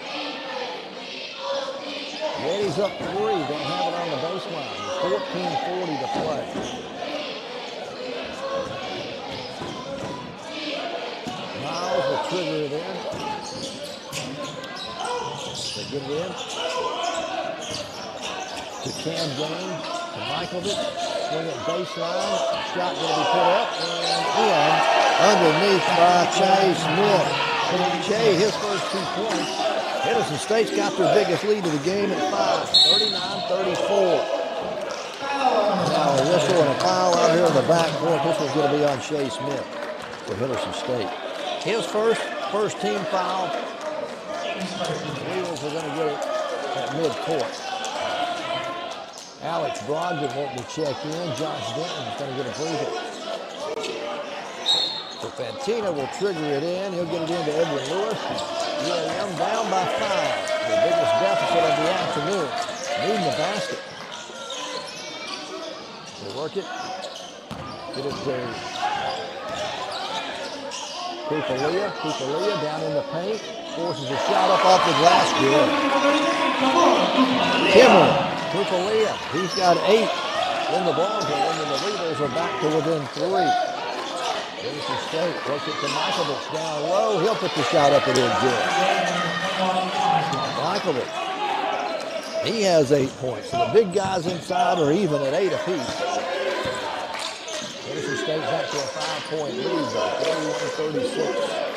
Yetis up three. Don't have it on the baseline. fourteen forty to play. Miles will trigger it in. They get it in. To Cam Gaines. To Michaelvich. Swing it baseline. Shot going to be put up and in. Underneath by 𝗗𝗜𝗦𝗖𝗟𝗔𝗜𝗠𝗘𝗥. Che, his first two points. Henderson State's got their biggest lead of the game at five. thirty-nine thirty-four. Now a whistle and a foul out here in the backcourt. This one's going to be on 𝗗𝗜𝗦𝗖𝗟𝗔𝗜𝗍 for Henderson State. His first, first team foul. The Weevils are going to get it at midcourt. Alex Brogdon won't be checked in. Josh Denton's going to get a breather. So 𝗵𝗪𝒺 will trigger it in. He'll get it into Edwin Lewis. U A M down by five. The biggest deficit of the afternoon. Needing the basket. They work it. Get it to 𝗵𝗪𝒺. 𝗵𝗪𝒺 down in the paint. Forces a shot up off the glass. Good. Kimmerly. 𝗵𝗪𝒺. He's got eight in the ball game, and the Weevils are back to within three. Henderson State works it to Michaelvich down low. He'll put the shot up and in good. Michaelvich. He has eight points. So the big guys inside are even at eight apiece. Henderson State back to a five-point lead, though, forty-one thirty-six.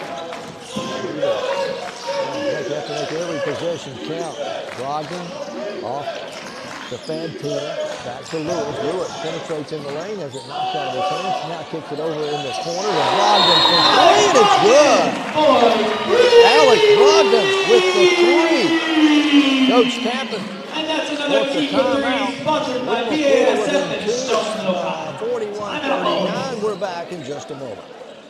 They have to make every possession count. Brogdon off to 𝗵𝗪𝒺. Back to Lewis. Lewis penetrates in the lane as it knocks out of his hands. Now kicks it over in the corner to Brogdon for three, and it's good. Alex Brogdon with the three. Coach Tappan And that's another wants a key for three, timeout. sponsored by B A S F and Charleston, Ohio. forty-one thirty-nine. We're back in just a moment.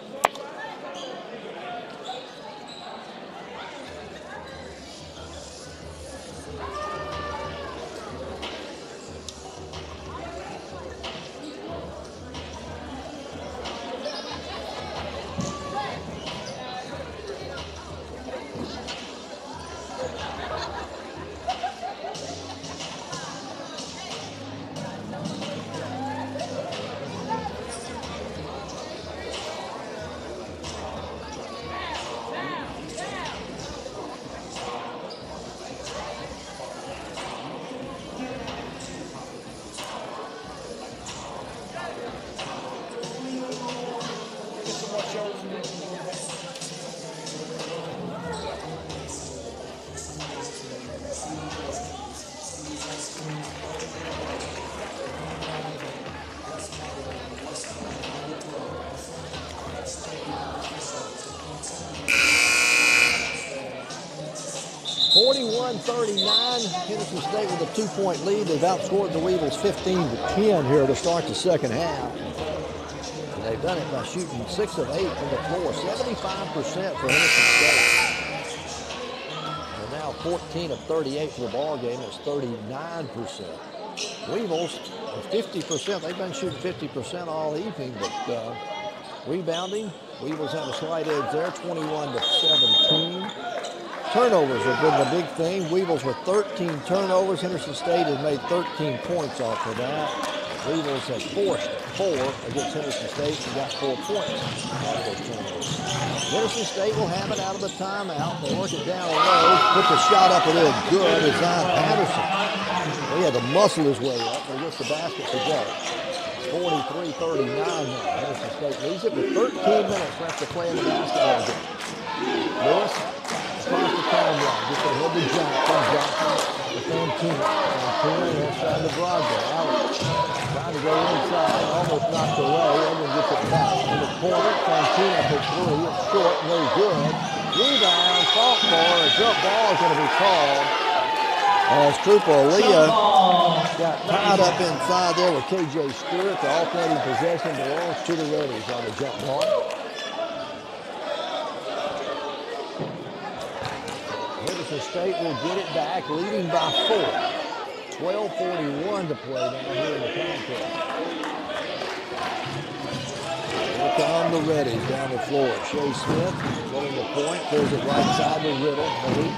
forty-one thirty-nine, Henderson State with a two-point lead. They've outscored the Weevils fifteen to ten here to start the second half. And they've done it by shooting six of eight from the floor, seventy-five percent for Henderson State. And now fourteen of thirty-eight for the ball game. That's thirty-nine percent. Weevils, fifty percent. They've been shooting fifty percent all evening, but uh, rebounding, Weevils have a slight edge there, twenty-one to seventeen. Turnovers have been the big thing. Weevils with thirteen turnovers. Henderson State has made thirteen points off of that. Weevils have forced four against Henderson State and got four points out of those turnovers. Henderson State will have it out of the timeout. They'll work it down low, put the shot up and in. Good is Zion Patterson. He had to muscle his way up, but he gets the basket to go. forty-three thirty-nine now. Henderson State leads it with thirteen minutes left to play in the basketball game. Lewis across the timeline. Gets a heavy jump from Johnson to 𝗵𝗪𝒺. 𝗵𝗪𝒺 inside the Brogdon. Alex trying to go inside, almost knocked away. Edwin gets it back in the corner. 𝗵𝗪𝒺 for three. It's short, no good. Rebound, fault ball, a jump ball is going to be called. As 𝗗𝗜𝗦𝗧𝗟 got tied up inside there with K J Stewart. The alternating possession belongs to the Reddies on the jump ball. Henderson State will get it back, leading by four. twelve forty-one to play down here in the contest. Here come the Reddies down the floor. Shea Smith running the point, throws it right side to Riddle. Malik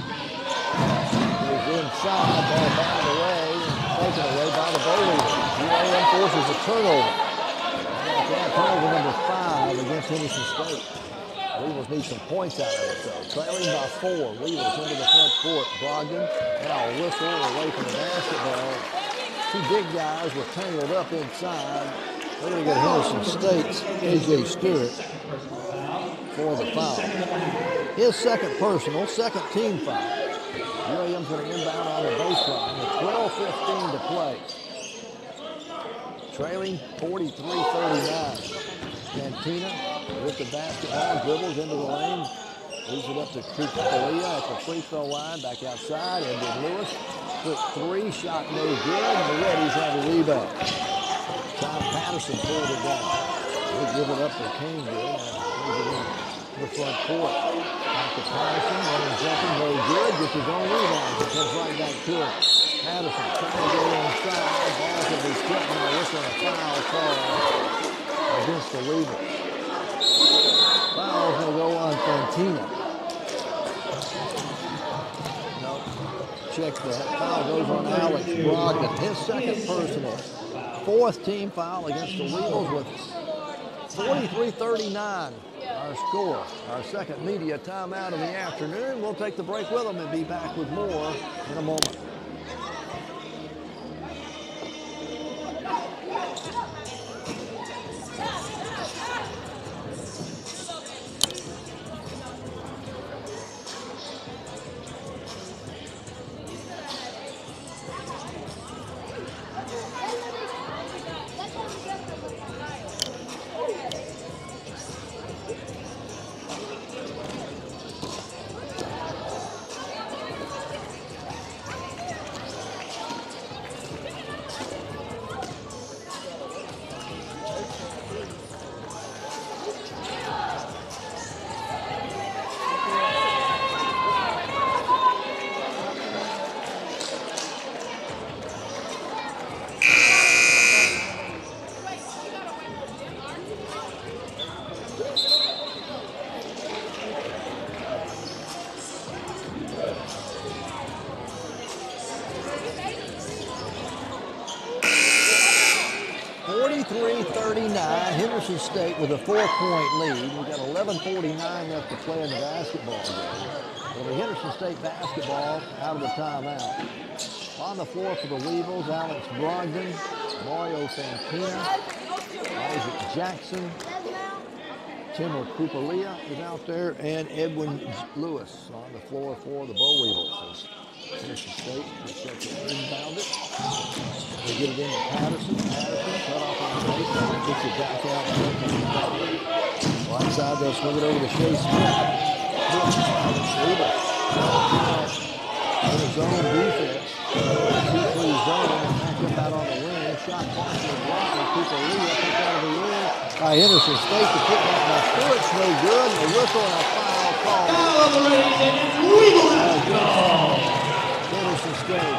goes inside, ball fouled away, taken away by the Weevils. U A M forces a turnover. Turnover number five against Henderson State. Weevils need some points out of it, though. Trailing by four. Weevils into the front court. Brogdon now a whistle away from the basketball. Two big guys were tangled up inside. They're going to get Henderson State's K J Stewart for the foul. His second personal, second team foul. U A M's going to inbound on the baseline with twelve fifteen to play. Trailing forty-three thirty-nine. Cantina with the basketball, dribbles into the lane, leaves it up to 𝗗𝗜𝗦𝗧𝗟 at the free throw line, back outside, and then Lewis, quick three, shot no good, and the Reddies have a rebound. Tom Patterson pulled it down. They give it up to Cainville, in the front court. Back to Patterson, running jumping, no good, gets his own rebound, it comes right back to him. Patterson trying to go inside, ball can be stripped now, whistling a foul call against the Weevils. Foul's going to go on Fantina. No, check that. Foul goes on Alex Brogdon. His second personal. Fourth team foul against the Weevils with forty-three thirty-nine. Our score. Our second media timeout of the afternoon. We'll take the break with them and be back with more in a moment. forty-three thirty-nine, Henderson State with a four-point lead. We've got eleven forty-nine left to play in the basketball game. Well, the Henderson State basketball out of the timeout. On the floor for the Weevils, Alex Brogdon, Mario Fantina, Isaac Jackson, Tim 𝗗𝗜𝗦𝗧𝗟 is out there, and Edwin Lewis on the floor for the Boll Weevils. Henderson State inbound it. They get it into Patterson. Patterson cut off on the baseline. Gets it back out. Right side, they'll swing it over to Shea Smith. Weevils. In his own defense. two three zone. Back up out on the wing. Shot partially blocked by 𝗗𝗜𝗦𝗧𝗟. Picked out of the wing by Henderson State. The put back by Stewart's no good. The whistle and a foul call. Foul on the Reddies, and it's Weevils. Henderson State.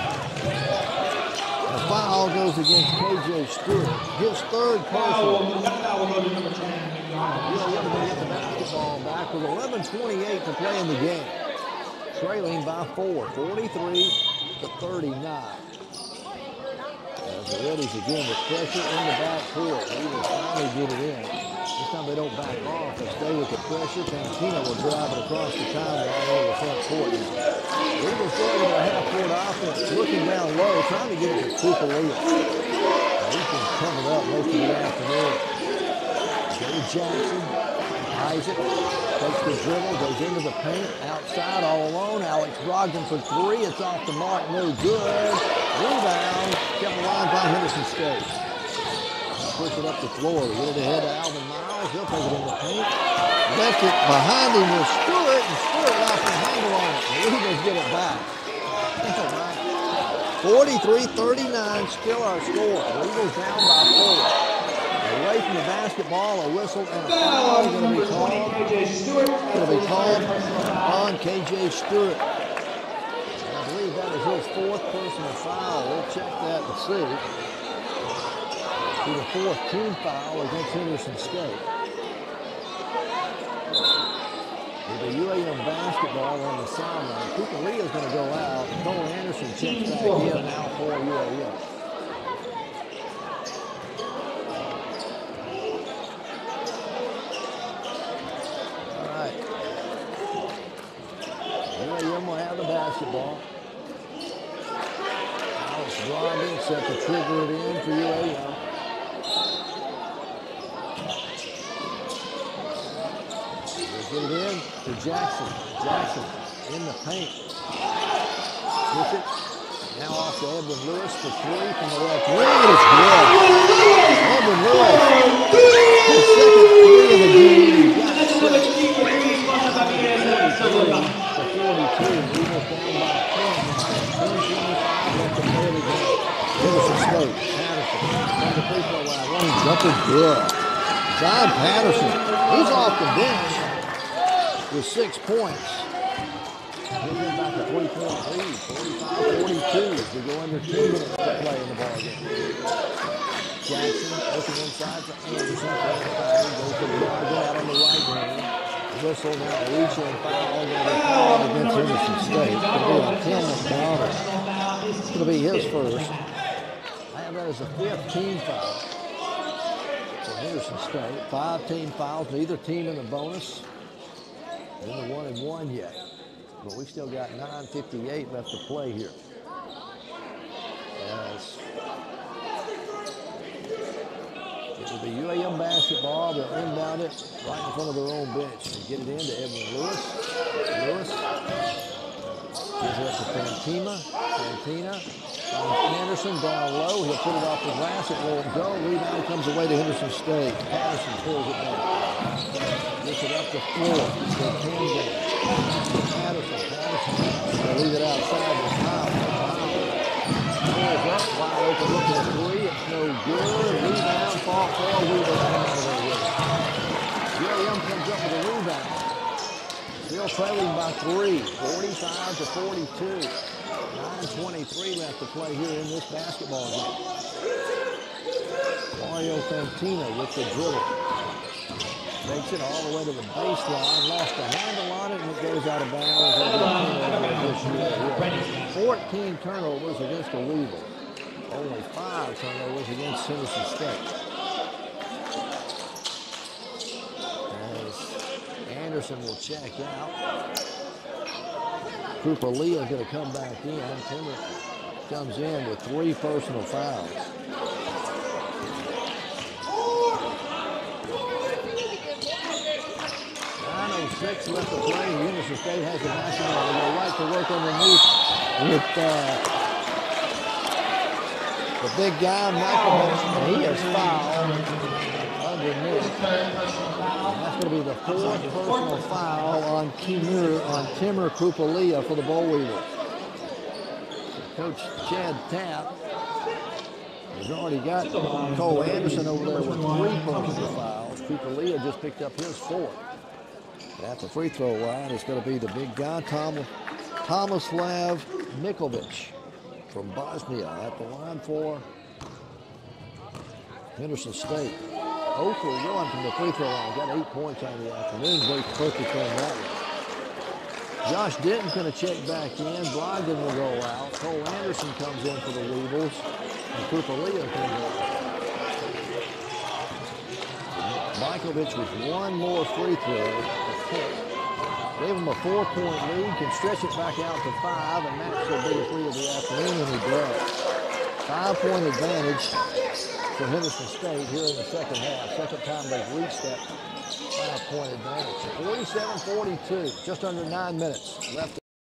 The foul goes against K J Stewart. His third personal. That foul will go to number ten. We'll get the basketball back with eleven twenty-eight to play in the game. Trailing by four, forty-three to thirty-nine. As the Reddies again with pressure in the back court. They will finally get it in. This time they don't back off. They stay with the pressure. Fantina will drive it across the timeline over the front court. Weevils going with a half-court offense, looking down low, trying to get it to 𝗗𝗜𝗦𝗧𝗟. He's been coming up most of the afternoon. Jay Jackson, Isaac takes the dribble, goes into the paint, outside all alone. Alex Brogdon for three. It's off the mark, no good. Rebound, kept alive by Henderson State. Push it up the floor. They get it ahead to Alvin Miles. He'll take it in the paint. Left it behind him with Stewart, and Stewart lost the handle on it. The Weevils get it back. forty-three thirty-nine, still our score. Weevils down by four. Away from the basketball, a whistle and a foul going to be called. Going to be called on K J Stewart. I believe that is his fourth personal foul. We'll check that and see. To the fourth team foul against Henderson State. With the U A M basketball on the sideline, 𝗗𝗜𝗦𝗖𝗟 is going to go out. Cole Anderson checks back in now for U A M. All right. U A M will have the basketball. Alex Blondin set to trigger it in for U A M. Get it in to Jackson. Jackson in the paint. Gets it. Now off to Edwin Lewis for three from the left wing. It's good. Edwin Lewis. His second three of the game. Got it. forty-two. Eagles down by ten. ten twenty-five left to play the game. Henderson State. Patterson. On the free throw line. Running jumper. Good. John Patterson. He's off the bench with six points. We'll get back to three-point lead, forty-five forty-two as we go under ten minutes to play in the ballgame. Jackson looking inside for Anderson. Goes to Blondin out on the right hand. Whistle now, reaching foul against Henderson State. It's going to be on Tim McDonald. It's going to be his first. I have that as a fifth team foul for Henderson State. Five team fouls, neither team in the bonus. In the one and one yet, but we still got nine fifty-eight left to play here. As it will be U A M basketball. They'll inbound it right in front of their own bench and get it into Edwin Lewis. Lewis gives it up to Fantina. Fantina. Anderson down low. He'll put it off the glass. It won't go. Rebound comes away to Henderson State. Patterson pulls it back. Gets it up the floor. So ten game. Patterson. Patterson. They'll leave it outside the top. Pulls up. Wide open looking at three. It's no good. Rebound. Fall for Weevils come out of there with it. U A M comes up with a rebound. Still trailing by three. forty-five to forty-two. nine twenty-three left to play here in this basketball game. Mario Fantina with the dribble. Takes it all the way to the baseline. Lost a handle on it and it goes out of bounds. fourteen turnovers against the Weevils. Only five turnovers against Henderson State. As Anderson will check out. 𝗗𝗜𝗦𝗟 is going to come back in. Timmer comes in with three personal fouls. nine oh six left to play. Henderson State has the basketball. They go right to work underneath with uh, the big guy, Michael Henderson. He has fouled underneath. That's going to be the fourth personal foul on Timur, on Timur 𝗗𝗜𝗦𝗟 for the Boll Weevils. Coach Chad Tapp has already got Cole Anderson over there with three personal fouls. 𝗗𝗜𝗦𝗟 just picked up his fourth. At the free throw line, it's going to be the big guy, Tom, Tomislav Mikovic from Bosnia at the line for Henderson State. oh for one from the free throw line. Got eight points on the afternoon. Very perfect on that one. Josh Denton's going to check back in. Blondin will go out. Cole Anderson comes in for the Weevils. And 𝗗𝗜𝗦𝗟 comes in. Mikovic with one more free throw. Gave him a four-point lead. Can stretch it back out to five. And that's the biggest lead of the afternoon, and he does. Five-point advantage for Henderson State here in the second half. Second time they've reached that five-point advantage. forty-seven forty-two, just under nine minutes left.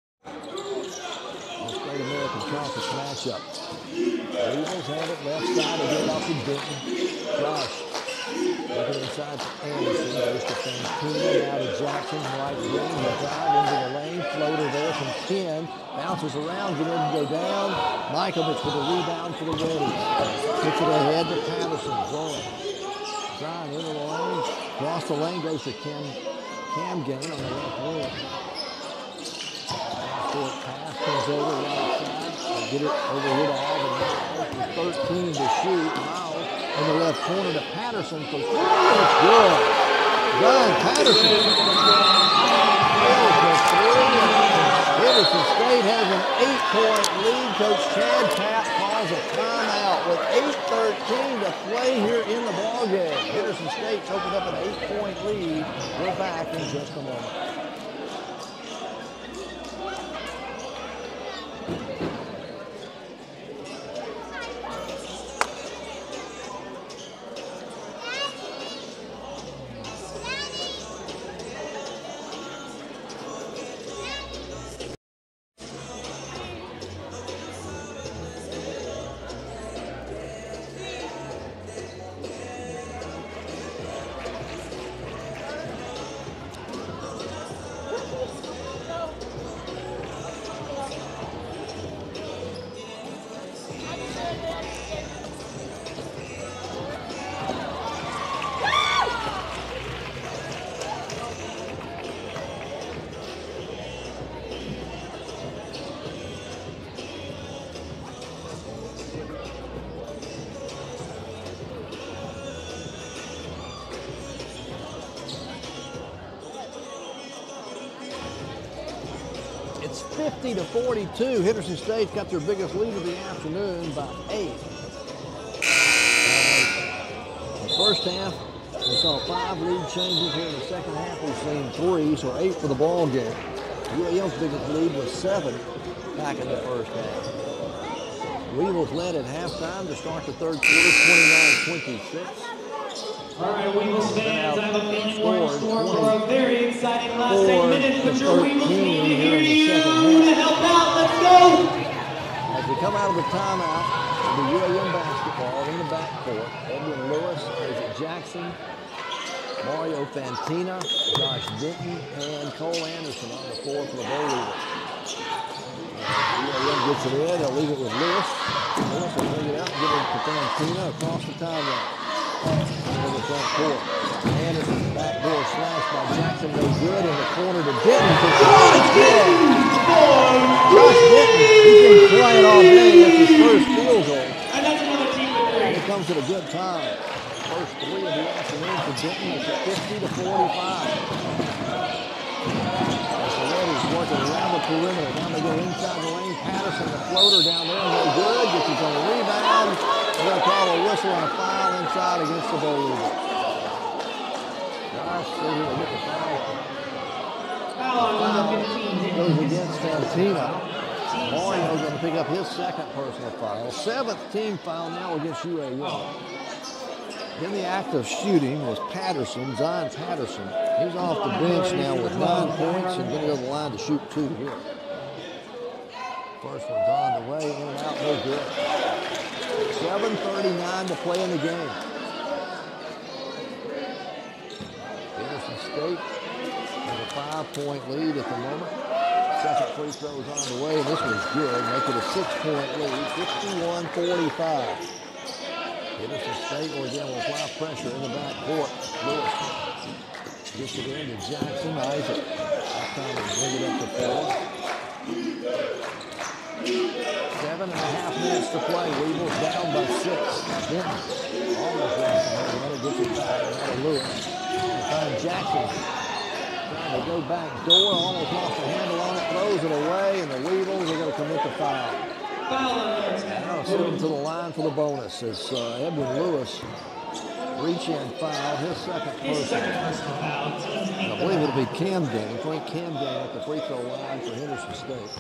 This Great American Conference matchup. Weevils have it left side to get it off to Denton. Josh Looking inside to Anderson, goes to Fantina, now to Jackson, right wing, the drive into the lane, floater there from Ken, bounces around, get in to go down. Michaelvich with a rebound for the Reddies. Puts it ahead to Patterson, Zoran. Zion into the lane, across the lane, goes to Cam, Cam Gain on the left wing. Short pass comes over right side, they get it over here to Alvin Miles with thirteen to shoot. Miles in the left corner to Patterson for three, and it's good. Zion Patterson. Henderson State has an eight-point lead. Coach Chad Papp calls a timeout with eight thirteen to play here in the ballgame. Henderson State's opened up an eight-point lead. We're back in just a moment. fifty to forty-two. Henderson State's got their biggest lead of the afternoon by eight. Uh, the first half, we saw five lead changes. Here in the second half, we've seen three, so eight for the ball game. U A M's biggest lead was seven back in the first half. Weevils led at halftime to start the third quarter, twenty-nine twenty-six. All right, Weevils fans, I have a feeling we're in store for a very exciting last eight minutes. Put your Weevils team to hear you to help out. Let's go! As we come out of the timeout, the U A M basketball in the backcourt. Edwin Lewis, Isaac Jackson, Mario Fantina, Josh Denton, and Cole Anderson on the floor for the Bowl Leaders. U A M gets it in, they'll leave it with Lewis. Lewis will bring it out and give it to Fantina across the timeline. In the front court. Anderson, backdoor slash by Jackson, no good. In the corner to Denton. Josh Denton! Josh Denton, he's been playing all day. That's his first field goal. And that's another team with three. It comes at a good time. First three of the afternoon for Denton. It's at fifty to forty-five. As the Reddies working around the perimeter. Now they go inside the lane. Patterson, the floater down there, no good. Gets his own rebound. They're going to call a whistle and a foul inside against the Bowl Leaders. Josh, see who will get the foul. Foul on number fifteen. Goes against Fantina. Mario's going to pick up his second personal foul. Seventh team foul now against U A M. In the act of shooting was Patterson, Zion Patterson. He's off the bench now with nine points and going to go to the line to shoot two here. First one's on the way, in and out, no good. seven thirty-nine to play in the game. Henderson State has a five-point lead at the moment. Second free throw's on the way, and this one's good. Make it a six-point lead, fifty-one forty-five. Henderson State will again will apply pressure in the back court. Lewis gets it in to Jackson. Isaac. That time to bring it up to four. Seven and a half minutes to play. Weevils down by six. Denton almost lost the handle. Gets it back. Now Lewis. Find Jackson. Trying to go back door. Almost lost the handle on it. Throws it away. And the Weevils are going to commit the foul. Now send him to the line for the bonus as uh, Edwin Lewis reach in foul. His second personal foul. I believe it'll be Cam Gain. Frank Cam Gain at the free throw line for Henderson State.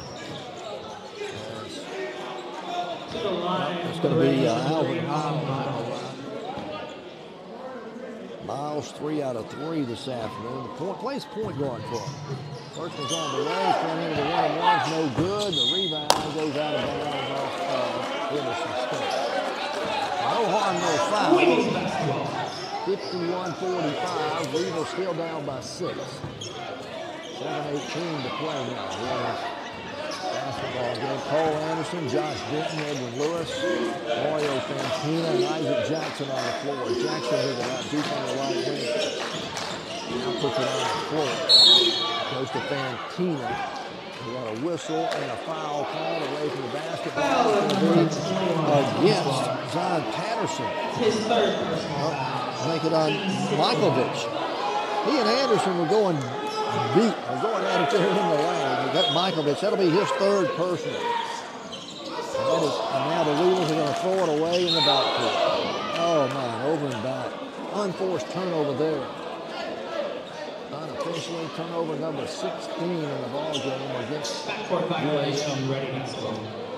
It's going to be uh, Alvin Miles. Miles, three out of three this afternoon. The point, plays point guard for him. First one's on the way, front into the one and one's no good. The rebound goes out of bounds off uh, Henderson State. No harm, no foul. fifty-one forty-five. Weevils still down by six. seven eighteen to play now. Here's basketball game. Cole Anderson, Josh Denton, Edwin Lewis, Mario Fantina, and Isaac Jackson on the floor. Jackson with it out deep on the right wing. Now puts it on the floor. Goes to Fantina. We got a whistle and a foul called away from the basketball. Against John Patterson. His third. Uh, make it on Michaelovich. He and Anderson were going deep. They're going at it there in the lane. That Michaelovich, that'll be his third personal. And, that is, and now the Weevils are going to throw it away in the backcourt. Oh man, over and back. Unforced turnover there. Unofficially, turnover number sixteen in the ball game against Backcourt violation, ready basketball.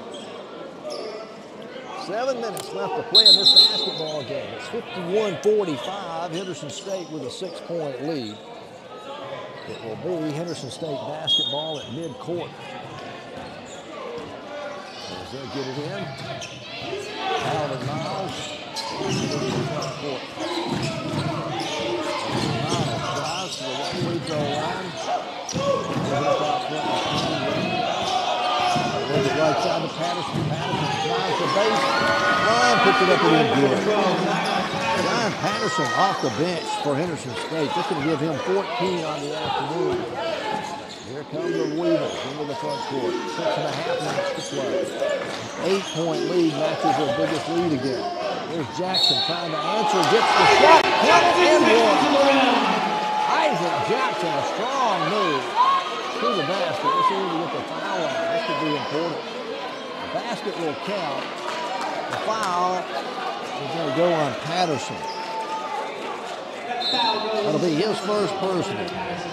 Seven minutes left to play in this basketball game. It's fifty-one forty-five. Henderson State with a six-point lead. It will be Henderson State basketball at midcourt. As they get it in, Alvin Miles into the front court. Miles drives to the one free throw line. Goes it right side to Patterson. Patterson drives the base. Line puts it up and in good. John Patterson off the bench for Henderson State. This going to give him fourteen on the afternoon. Here come the Weevils into the front court. Six and a half minutes to play. Eight-point lead matches their biggest lead again. There's Jackson trying to answer. Gets the shot. Count and one. Isaac Jackson, a strong move to the basket. Let's see if we get the foul on. This could be important. The basket will count. The foul is going to go on Patterson. That'll be his first personal.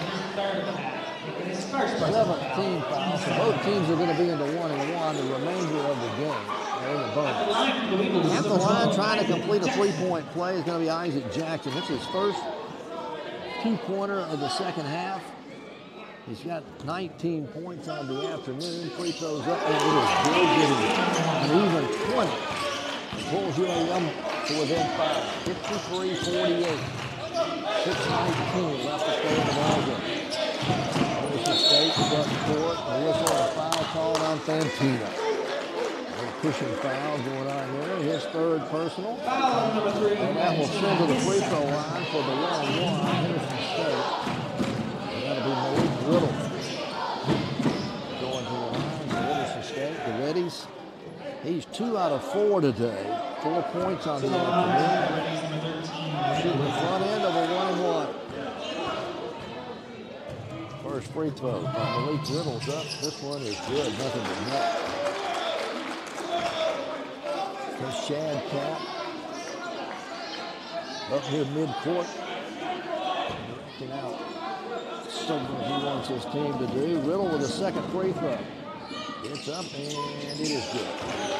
seventeen fouls. So both teams are going to be into one and one the remainder of the game. They're in the bonus. At the line, trying to complete a three-point play is going to be Isaac Jackson. That's his first two-pointer of the second half. He's got nineteen points on the afternoon. Free throws up, and it is good getting an even twenty. Pulls U A M to within five. fifty-three forty-eight. six nineteen left to play in the ball game. Henderson State is up court. A whistle and a foul called on Fantina. A pushing foul going on there. His third personal. And that will send to the free throw line for the one and one. Henderson State. And that'll be Malik Riddle going to the line for Henderson State. The Reddies. He's two out of four today. Four points on the afternoon. Shooting the front end of a one and one. First free throw from Malik Riddle's up. This one is good, nothing but net. Here's Shad Cap. Up here mid-court. Looking out. Something he wants his team to do. Riddle with a second free throw. It's up and it is good.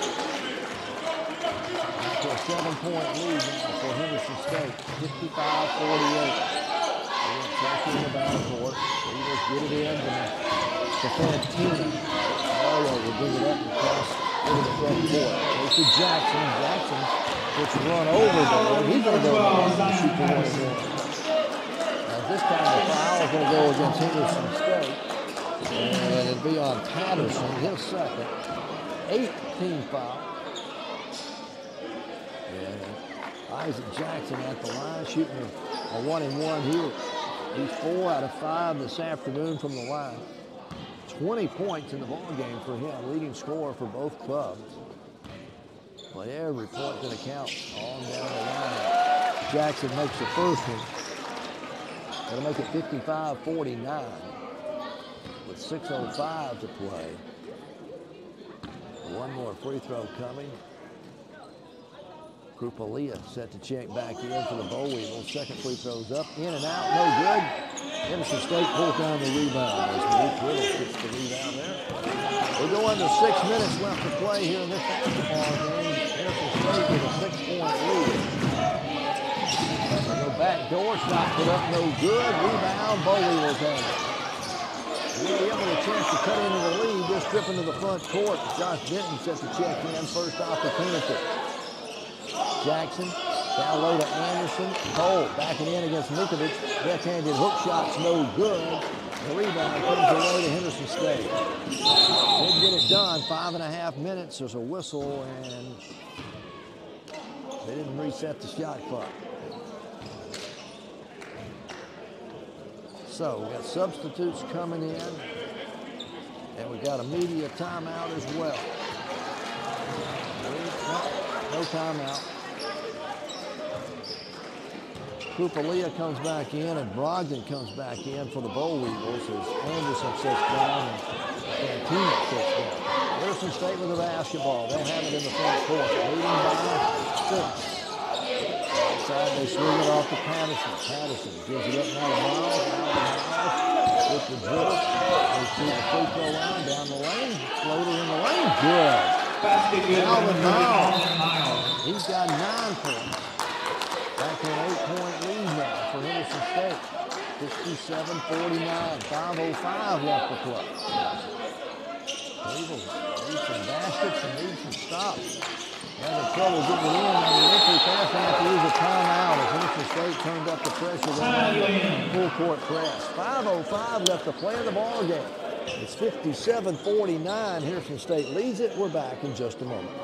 To a seven-point lead now for Henderson State. fifty-five forty-eight. Pressure in the backcourt. Weevils get it in to Fantina. Mario will bring it up and pass over the front court. Goes to Jackson. Jackson gets run over there. He's going to go and shoot the one and one. Now this time the foul is going to go against Henderson State. And it'll be on Patterson, his second. eighteen foul. And Isaac Jackson at the line shooting a one and one here. He's four out of five this afternoon from the line. twenty points in the ball game for him, leading scorer for both clubs. But every point going to count on down the line. Jackson makes the first one. That'll make it fifty-five forty-nine with six oh five to play. One more free throw coming. 𝗗𝗜𝗦𝗖𝗟𝗔𝗜𝗠𝗘𝗥 set to check back in for the Bow Weevils. Second free throw's up, in and out, no good. Henderson State pulls down the rebound as Malik Riddle gets the rebound there. We go under six minutes left to play here in this basketball game. Henderson State with a six-point lead. The back door shot put up, no good. Rebound, Bow Weevils have it. U A M with a chance to cut into the lead, just tripping to the front court. Josh Denton set to check in, first opportunity. Jackson Down low to Anderson. Cole backing in against 𝗗𝗏🐦. Backhanded hook shot's no good. The rebound comes away to Henderson State. Didn't get it done. Five and a half minutes. There's a whistle, and they didn't reset the shot clock. So we got substitutes coming in, and we got a media timeout as well. No, no timeout. 𝗗𝗜𝗦𝗧𝗟𝗏 comes back in, and Brogdon comes back in for the Boll Weevils as Anderson sits down and Cantina sits down. Henderson State with the basketball. They'll have it in the front court. Leading by six. Inside they swing it off to Patterson. Patterson gives it up now to Miles. Miles with the dribble. They see the free throw line down the lane. Floater in the lane. Good. Basket good. Alvin Miles. Miles. He's got nine points. Back to an eight-point lead now for Henderson State. fifty-seven forty-nine. five oh five left to play. Weevils need some baskets and need some stops. Having trouble getting it in. On the entry pass, they have to use a timeout as Henderson State turned up the pressure. Full court press. five oh five left to play in the ball game. It's fifty-seven forty-nine. Henderson State leads it. We're back in just a moment.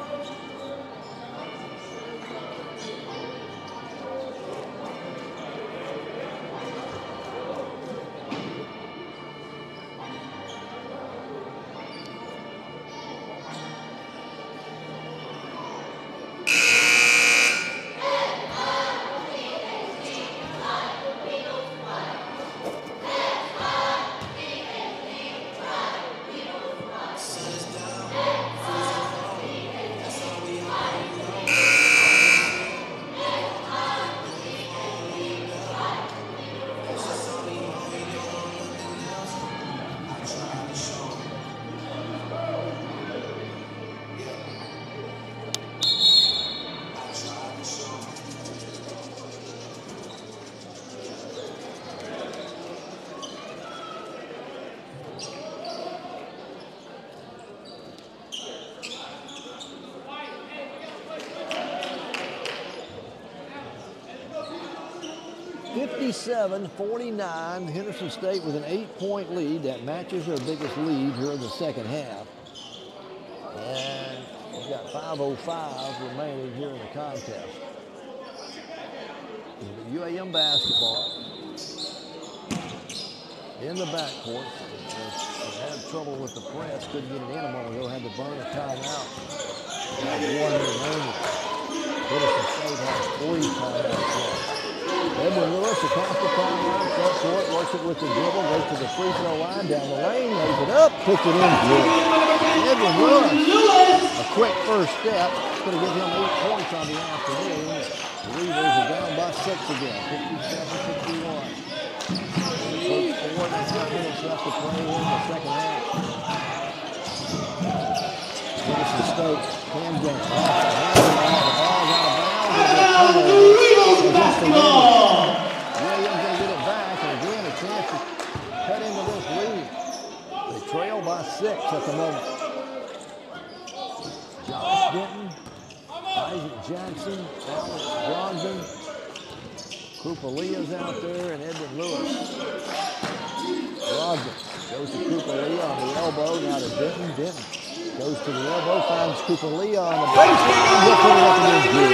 fifty-seven forty-nine, Henderson State with an eight-point lead. That matches their biggest lead here in the second half. And we've got five oh five remaining here in the contest. U A M basketball in the backcourt. They had trouble with the press, couldn't get it in a moment ago, had to burn a timeout. Got one remaining. Henderson State has three timeouts left. Edwin Lewis across the timeline, front court, works it with the dribble, goes to the free throw line, down the lane, lays it up, puts it in good. Edwin Lewis, a quick first step, going to give him eight points on the afternoon. The Weevils are down by six again, fifty-seven fifty-one. First four and a half minutes left to play in the second half. Henderson State, hand game, off the hand, the ball's out of bounds. Basketball! Williams going to get it back, and again a chance to cut into this lead. They trail by six at the moment. Josh Denton, Isaac Jackson, Alex Brogdon, 𝗗𝗜𝗦𝗧𝗟𝗏's out there, and Edwin Lewis. Brogdon goes to 𝗗𝗜𝗦𝗧𝗟𝗏 on the elbow, now to Denton. Denton goes to the elbow, finds 𝗗𝗜𝗦𝗧𝗟𝗏 on the baseline. He'll put it up against good.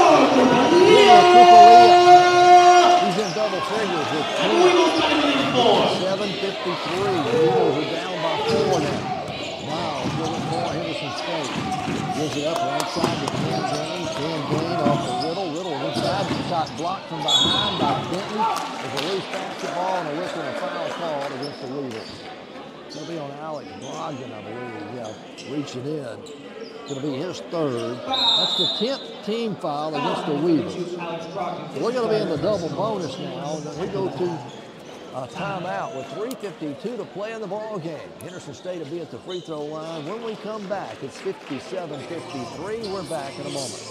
𝗗𝗜𝗦𝗧𝗟𝗏. He's in double figures with two. seven fifty-three. The Weevils are down by four now. Miles with it for Henderson State. Gives it up right side to Ken Gain. Ken Gain off the Riddle. Riddle inside. The shot blocked from behind by Denton. There's a loose basketball and a whistle and a foul called against the Weevils. It'll be on Alex Brogdon, I believe. Yeah, reaching in. It's going to be his third. That's the tenth team foul against the Weevils. So we're going to be in the double bonus now. And then we go to a timeout with three fifty-two to play in the ball game. Henderson State will be at the free throw line. When we come back, it's fifty-seven fifty-three. We're back in a moment.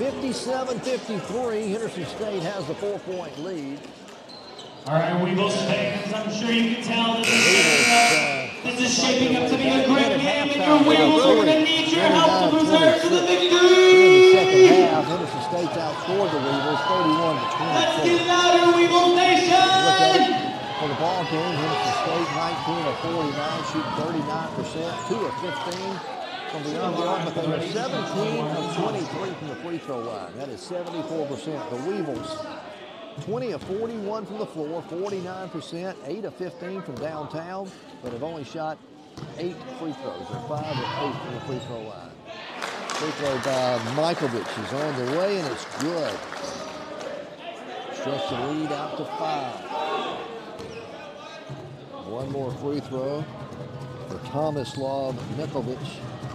fifty-seven fifty-three, Henderson State has the four-point lead. All right, Weevils fans, I'm sure you can tell this is, uh, this is shaping up to be a great game, and your Weevils are going to need your help to preserve to the victory. In the second half, Henderson State's outscored the Weevils thirty-one to twenty-four. Let's get louder, Weevils Nation! Look at it. For the ball game, Henderson State nineteen of forty-nine, shooting thirty-nine percent, two of fifteen from beyond the arc, but they were seventeen of twenty-three from the free throw line. That is seventy-four percent. The Weevils, twenty of forty-one from the floor, forty-nine percent, eight of fifteen from downtown, but have only shot eight free throws. They're five of eight from the free throw line. Free throw by 𝗗𝗏𝗧𝗏 is on the way, and it's good. Stretch the lead out to five. One more free throw for 𝗗𝗏𝗧𝗏 𝗗𝗏𝗧𝗏.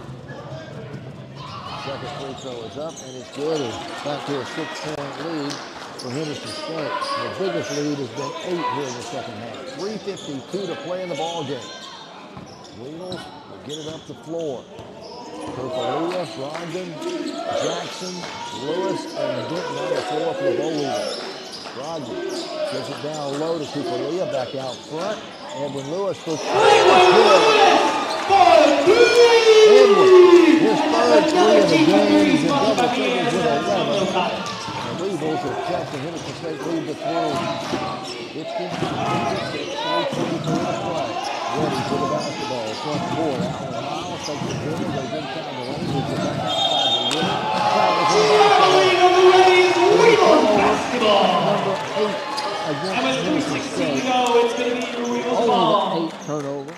Second free throw is up, and it's good. And back to a six-point lead for Henderson State. The biggest lead has been eight here in the second half. three fifty-two to play in the ball game. Weevils will get it up the floor. 𝗗𝗏𝗧𝗏, Brogdon, Jackson, Lewis, and Denton on the floor for the Bo Weevils. Brogdon gives it down low to 𝗗𝗏𝗧𝗏 back out front. Edwin Lewis for three. Edwin, his third three of the game. He's in double figures with eleven. The Weevils have kept the Henderson State lead to three. fifty, fifty-six, three twenty-two to play. Ready for the basketball. Front court. Allen Miles takes the dribble, goes inside the lane, moves it back outside the rim. Number eight against Henderson State. It's going to be your Weevils ball. Only the eight turnover.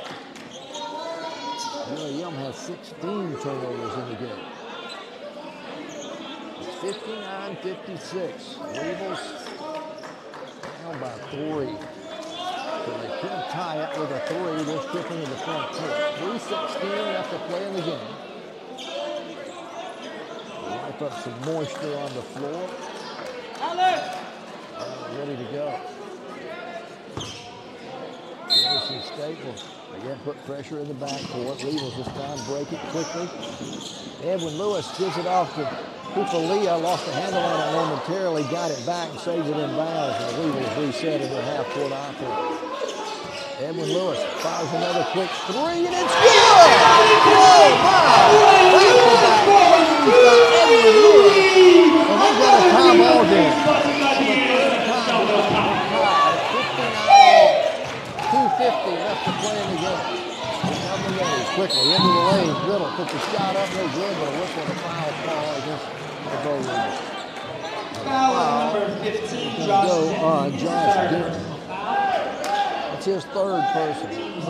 U A M has sixteen turnovers in the game. It's fifty-nine fifty-six. Weevils down by three. So they could tie it with a three. They're stripping in the front court. three sixteen left to play in the game. Wipe up some moisture on the floor. Ready to go. Henderson State will again put pressure in the backcourt. Weevils this time break it quickly. Edwin Lewis gives it off to 𝗗𝗏𝗧𝗏, lost the handle on it momentarily, got it back and saves it in bounds, and the Weevils reset in their half-court offense. Edwin Lewis fires another quick three, and it's good! Oh, my! Edwin Lewis, and we've got a tie ball game. two fifty left to play in the game. Quickly into the lane. Riddle took the shot up, no good, but a whistle and a foul call against the Bo Weevils. Foul number fifteen, Josh go Denton. on Josh Denton. It's his third person.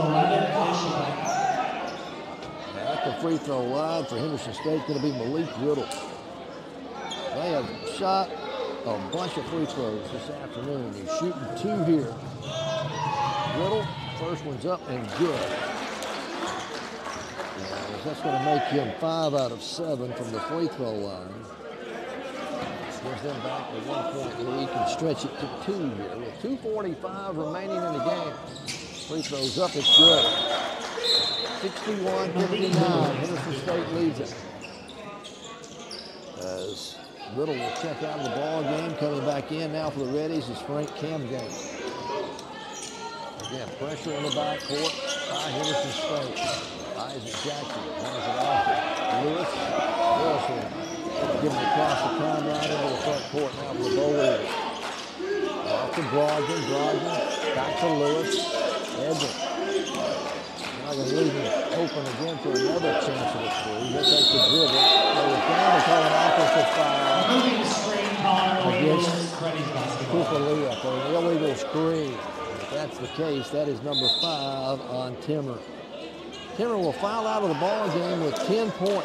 At the free throw line for Henderson State, going to be Malik Riddle. They have shot a bunch of free throws this afternoon. He's shooting two here. Riddle, first one's up and good. And that's going to make him five out of seven from the free throw line. Gives them back a one-point lead, can stretch it to two here with two forty-five remaining in the game. Free throws up, it's good. sixty-one fifty-nine, Henderson State leads it. As Riddle will check out of the ball game, coming back in now for the Reddies is Frank Camgate. Again, pressure in the backcourt by Henderson State. Isaac Jackson runs it off to Lewis. Wilson giving it across the timeline into the front court now for the Bo Weevils. Off to Brogdon, Brogdon, back to Lewis. Edwin. Now going to leave him open again for another chance at a three. He'll take the dribble. They were down to call an offensive foul against 𝗗𝗏𝗧𝗏 for an illegal screen. If that's the case, that is number five on Timmer. Timmer will foul out of the ball game with ten points.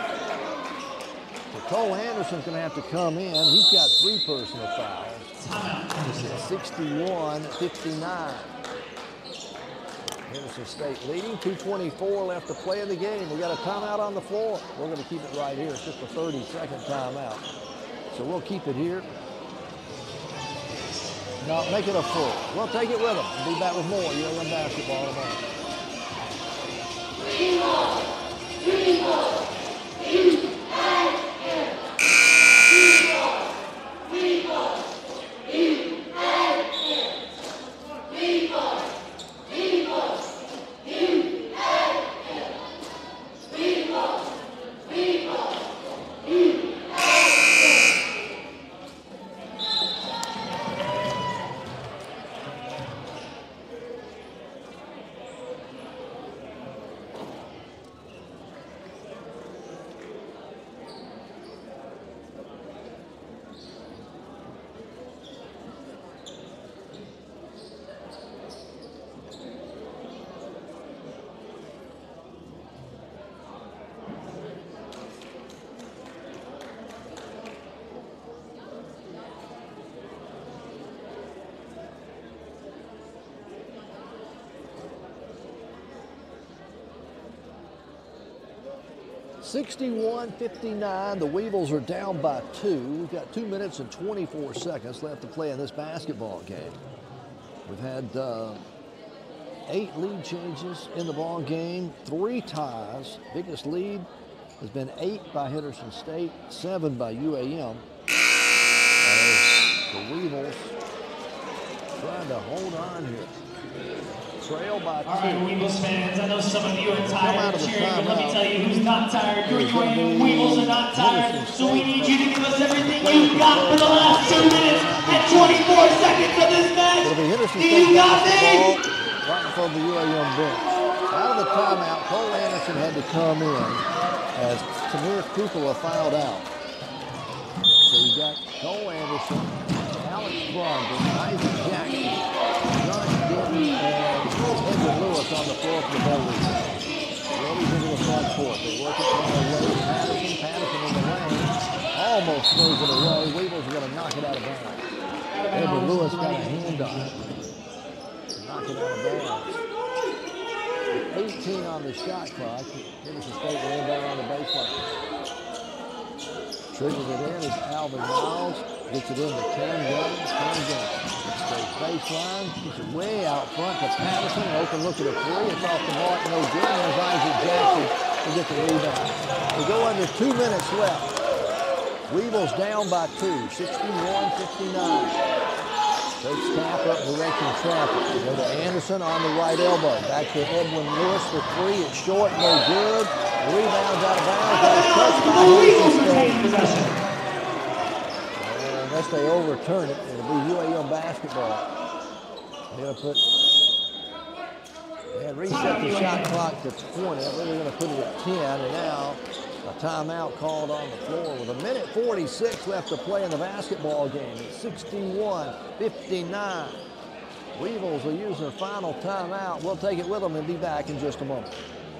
So Cole Anderson's going to have to come in. He's got three personal fouls. sixty-one fifty-nine. Henderson State leading, two twenty-four left to play in the game. We got a timeout on the floor. We're going to keep it right here. It's just a thirty-second timeout. So we'll keep it here. No, make it a full. We'll take it with them. We'll be back with more U A M basketball tomorrow. sixty-one fifty-nine, the Weevils are down by two. We've got two minutes and twenty-four seconds left to play in this basketball game. We've had uh, eight lead changes in the ball game, three ties. Biggest lead has been eight by Henderson State, seven by U A M. As the Weevils trying to hold on here. Trail by two. All right, Weevils fans, I know some of you are tired of cheering, but let me tell you who's not tired. Your U A M Weevils are not tired, so we need you to give us everything you've got for the last two minutes and twenty-four seconds of this match. It'll be Henderson Do State you got me? basketball right in front of the U A M bench. Out of the timeout, Cole Anderson had to come in as 𝗗𝗜𝗦𝗖𝗟𝗔𝗜𝗠𝗘𝗥. So you got Cole Anderson, Alex Brondon, Isaac Jackson, John Denton, and Edwin Lewis on the floor for the Bell League. Williams into the front court. They work it down the way. Patterson, Patterson in the lane. Almost throws it away. Weevils are going to knock it out of bounds. Edwin Lewis got a hand on it. Knock it out of bounds. eighteen on the shot clock. Henderson State will inbound on the baseline. Triggers it in as Alvin Miles gets it into Cam Gunn. Cam Gunn goes baseline. Keeps it way out front to Patterson. An open look at a three. It's off the mark. No good. And there's Isaac Jackson to get the rebound. We go under two minutes left. Weevils down by two. sixty-one fifty-nine. Takes tap up direction traffic. They go to Anderson on the right elbow. Back to Edwin Lewis for three. It's short, no good. The rebound's out of bounds. That's touched by Henderson State. Unless they overturn it, it'll be U A M basketball. They're going to put, they had reset the shot clock to twenty. I think they're going to put it at ten. And now a timeout called on the floor with a minute forty-six left to play in the basketball game. It's sixty-one fifty-nine. Weevils will use their final timeout. We'll take it with them and be back in just a moment.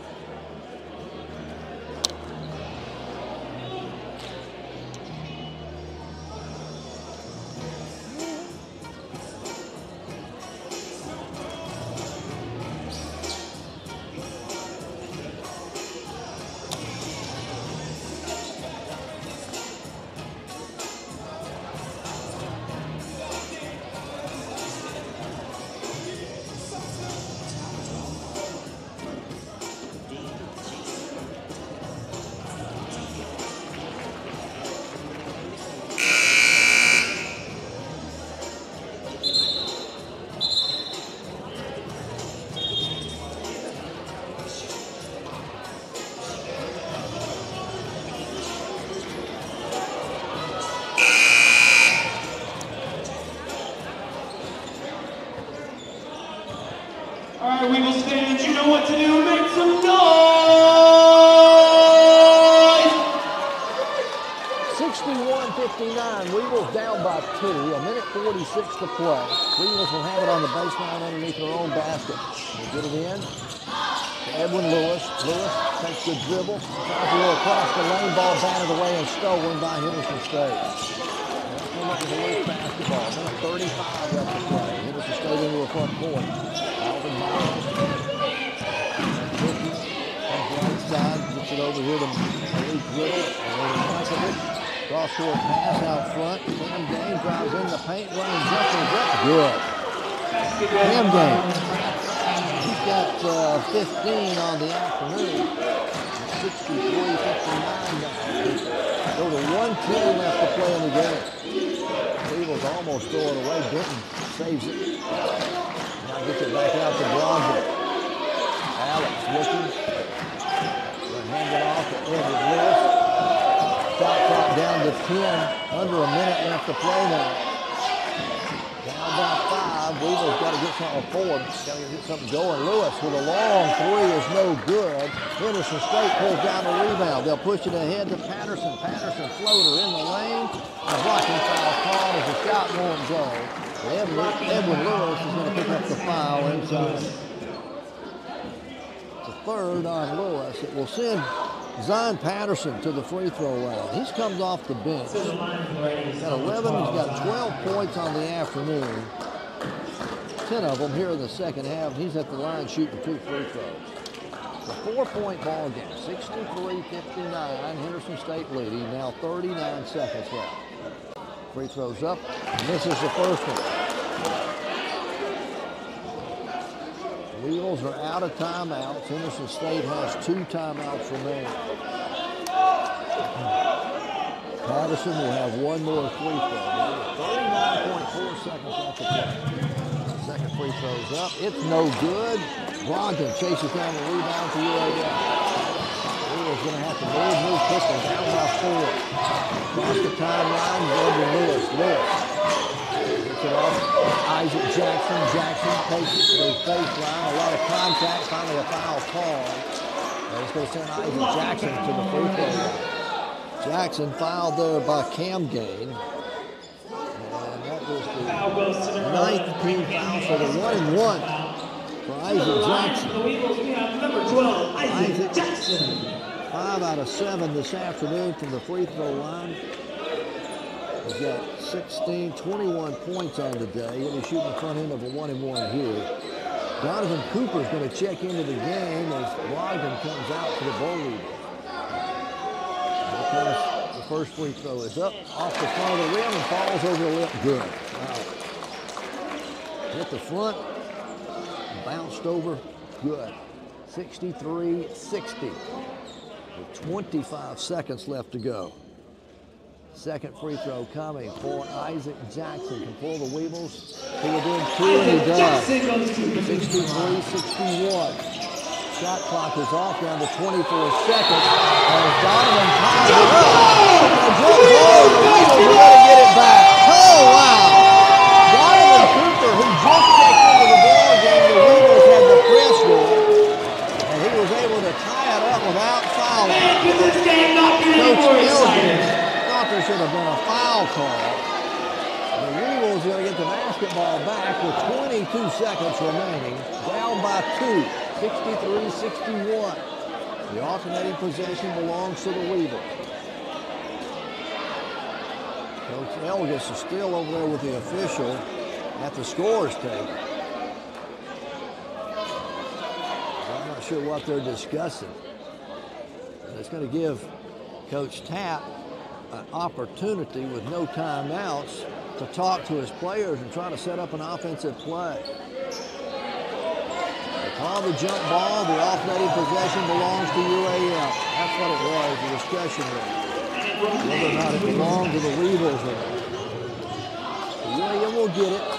All right, Weevils fans, you know what to do. Make some noise! sixty-one fifty-nine, Weevils down by two, a minute forty-six to play. Weevils will have it on the baseline underneath their own basket. They get it in to Edwin Lewis. Lewis takes the dribble, tries to go across the lane, ball batted away and stolen by Henderson State. That's one of the Lewis basketball. minute thirty-five left to play. Henderson State into the front court. Alvin Miles. Right side, gets it over here to Malik Riddle. Cross court pass out front. Cam Game drives in the paint, running jumpers up. Good. Cam Game. He's got uh, fifteen on the afternoon. sixty-three fifty-nine now. Go to one ten left to play in the game. Weevils almost throw it away. Denton saves it. Now gets it back out to Brondon. Alex looking. They'll hand it off to Edward Lewis. Shot clock down to ten. Under a minute left to play now. Down by five. Weevils got to get something forward. Got to get something going. Lewis with a long three is no good. Henderson State pulls down the rebound. They'll push it ahead to Patterson. Patterson floater in the lane. A blocking foul called as the shot won't go. Edwin, Edwin Lewis is going to pick up the foul inside. It's a third on Lewis. It will send Zion Patterson to the free throw line. He's comes off the bench. He's got eleven. He's got twelve points on the afternoon. ten of them here in the second half. He's at the line shooting two free throws. It's a four-point ball game, sixty-three fifty-nine. Henderson State leading, now thirty-nine seconds left. Free throws up, and this is the first one. Weevils are out of timeouts. Henderson State has two timeouts remaining. Patterson will have one more free throw. thirty-nine point four seconds left to play. Second free throw's up. It's no good. 𝗗𝗜𝗦𝗖𝗟𝗔𝗜𝗠😓 chases down the rebound to U A M. Weevils going to have to move, move quickly. Down by four. Across the timeline, Edwin Lewis. Lewis. Gets it off. Isaac Jackson. Jackson takes it to the baseline. A lot of contact. Finally a foul call. And it's going to send Isaac Jackson to the free throw line. Jackson fouled there by 𝗗𝗜𝗦𝗖𝗟𝗔𝗜𝗠😓. And that was the ninth team foul, so the one and one for Isaac Jackson. The Weevils, we have number twelve, Isaac, Isaac Jackson. Five out of seven this afternoon from the free throw line. He's got sixteen, twenty-one points on the day. He'll be shooting in front end of a one and one here. Donovan Cooper is going to check into the game as 𝗗𝗜𝗦𝗖𝗟𝗔𝗜𝗠 comes out for the bowl leader. The first free throw is up off the front of the rim and falls over the lip. Good. Wow. Hit the front, bounced over. Good. sixty-three sixty with twenty-five seconds left to go. Second free throw coming for Isaac Jackson. Can pull the Weevils to within two, and he does. sixty-three sixty-one. Shot clock is off down to twenty-four seconds. As Donovan ties it up. A jump ball, the Weevils are going to get it back. Oh, wow. Donovan Cooper, who just checked into the ball game, the Weevils had the press roll, and he was able to tie it up without fouling. This game not getting Coach more Elgin excited. thought there should have been a foul call. The Weevils are going to get the basketball back with twenty-two seconds remaining, down by two. sixty-three sixty-one. The alternating possession belongs to the Weevils. Coach Elgin is still over there with the official at the scores table. I'm not sure what they're discussing. And it's going to give Coach Tapp an opportunity with no timeouts to talk to his players and try to set up an offensive play. On the jump ball, the alternating possession belongs to U A M. That's what it was, the discussion was. Whether or not it belonged to the Weevils or not. U A M will get it.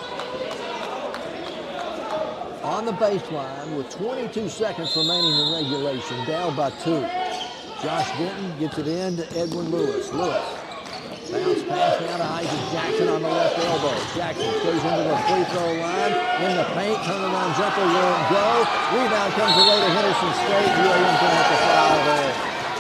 On the baseline with twenty-two seconds remaining in regulation, down by two. Josh Denton gets it in to Edwin Lewis. Lewis. Bounce pass now to Isaac Jackson on the left elbow. Jackson goes into the free throw line. In the paint, turnaround jumper won't go. Rebound comes away to Henderson State. U A M's going to have to foul there.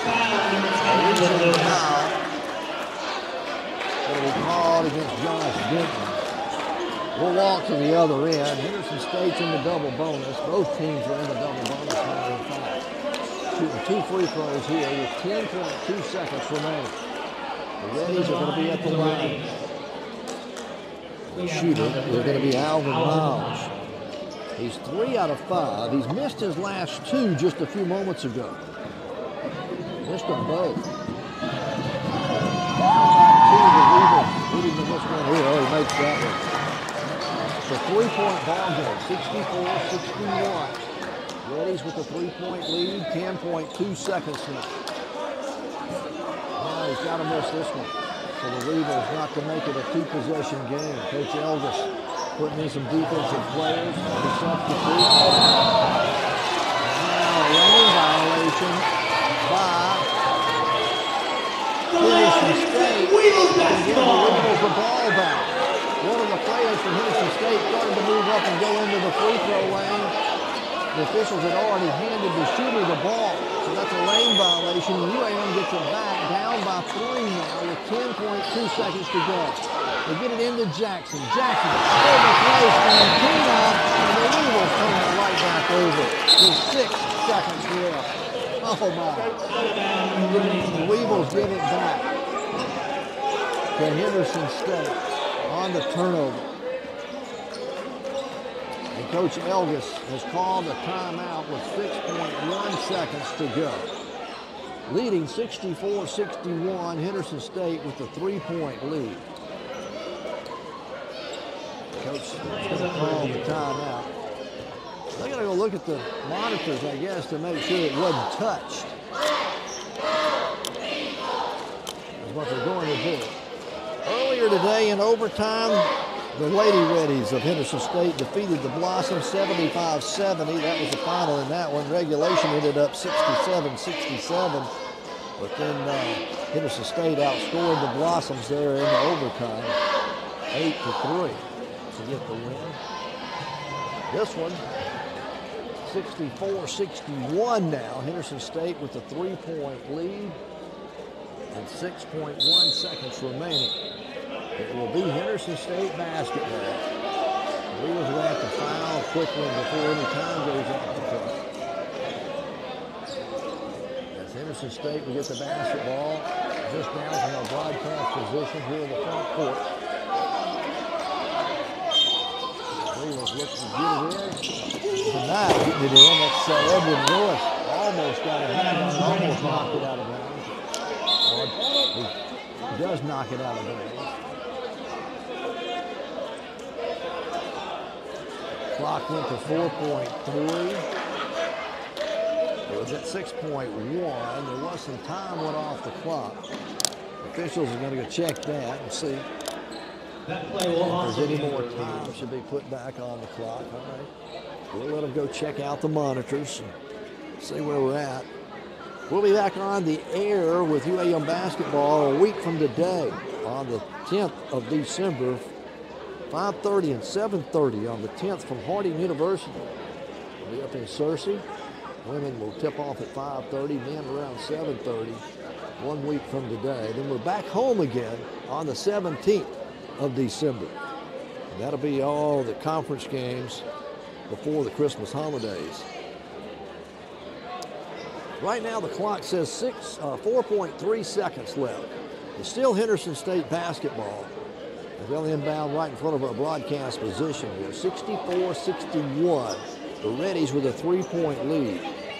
Foul. It'll be called against Josh Denton. We'll walk to the other end. Henderson State's in the double bonus. Both teams are in the double bonus. Shooting two free throws here with ten point two seconds remaining. The Reddies are going to be at the line. The shooter is going to be Alvin Miles. He's three out of five. He's missed his last two just a few moments ago. Missed them both. Leading to this one here. Oh, he makes that one. It's a three-point ball game, sixty-four sixty-one. Reddies with a three-point lead, ten point two seconds left. He's got to miss this one for the Weevils not to make it a two-possession game. Coach Elvis putting in some defensive players. The substitute. Now a lane violation by Henderson State. Weevils And give the basketball. Weevils the ball back. One of the players from Henderson State started to move up and go into the free throw lane. The officials had already handed the shooter the ball. So that's a lane violation. U A M gets it back, down by three now with ten point two seconds to go. They get it into Jackson. Jackson overplays Fantina, and the Weevils turn it right back over with six seconds left. Oh my. The Weevils give it back to Henderson State on the turnover. And Coach 𝗗𝗚𝗦𝗓 has called a timeout with six point one seconds to go. Leading sixty-four sixty-one, Henderson State with the three-point lead. Coach is going to call the timeout. They're going to go look at the monitors, I guess, to make sure it wasn't touched. That's what they're going to do. Earlier today in overtime, the Lady Reddies of Henderson State defeated the Blossoms seventy-five seventy. That was the final in that one. Regulation ended up sixty-seven sixty-seven. But then uh, Henderson State outscored the Blossoms there in the overtime, eight to three to get the win. This one, sixty-four sixty-one now. Henderson State with a three-point lead and six point one seconds remaining. It will be Henderson State basketball. We will have to foul quickly before any time goes off the clock. As Henderson State will get the basketball just now from our broadcast position here in the front court. Weevils looking to get it in. Tonight, getting it in. That's uh, Edwin Lewis. Almost got a hand on it, almost knocked it out of bounds. Well, he does knock it out of bounds. Clock went to four point three. It was at six point one. There was some time went off the clock. Officials are going to go check that and see That play will if there's any more time should be put back on the clock. All right. We'll let them go check out the monitors and see where we're at. We'll be back on the air with U A M basketball a week from today on the tenth of December. five thirty and seven thirty on the tenth from Harding University. We'll be up in Searcy. Women will tip off at five thirty, men around seven thirty, one week from today. Then we're back home again on the seventeenth of December. And that'll be all the conference games before the Christmas holidays. Right now the clock says six, uh, four point three seconds left. It's still Henderson State basketball. They'll inbound right in front of our broadcast position here. sixty-four sixty-one. The Reddies with a three-point lead.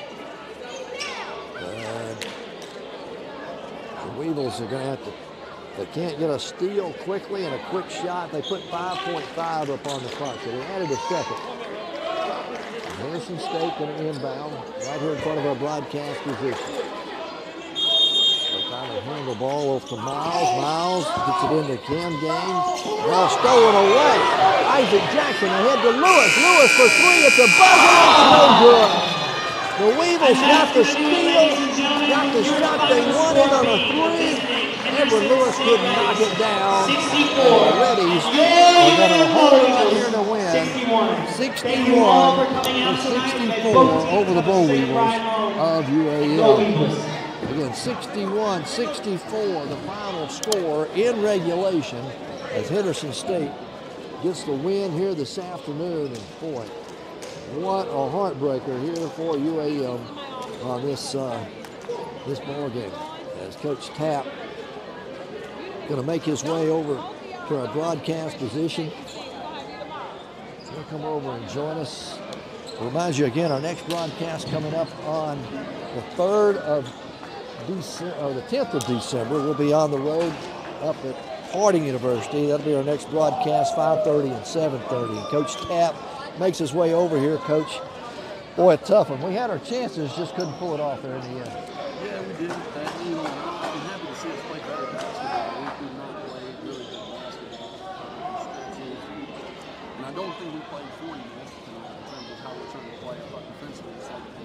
And the Weevils are going to have to, they can't get a steal quickly and a quick shot. They put five point five up on the clock, so they added a second. Henderson State going to inbound right here in front of our broadcast position. Trying to hand the ball off to Miles. Miles gets it into Kim Gaines. Ball stolen away. Isaac Jackson ahead to Lewis. Lewis for three at the buzzer. It's no good. The Weevils got the steal, got the shot they wanted on a three. Edward Lewis couldn't knock it down. The Reddies are going to hold on here to win. sixty-one to sixty-four over the Bull Weevils of U A M. Again, sixty-one sixty-four, the final score in regulation as Henderson State gets the win here this afternoon. And boy, what a heartbreaker here for U A M on this uh, this ball game. As Coach Tapp going to make his way over to our broadcast position. He'll come over and join us. Remind you again, our next broadcast coming up on the third of December, or the tenth of December. We'll be on the road up at Harding University. That'll be our next broadcast, five thirty and seven thirty. And Coach Tapp makes his way over here. Coach, boy, a tough one. We had our chances, just couldn't pull it off there in the end. Yeah, we did. Uh, you know, I'm happy to see us play better basketball. We did not play really good basketball. And I don't think we played forty minutes in terms of how we're trying to play. I thought defensively it's like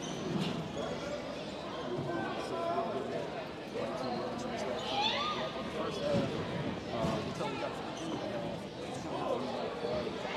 first half, uh, until we got to the end of the ball,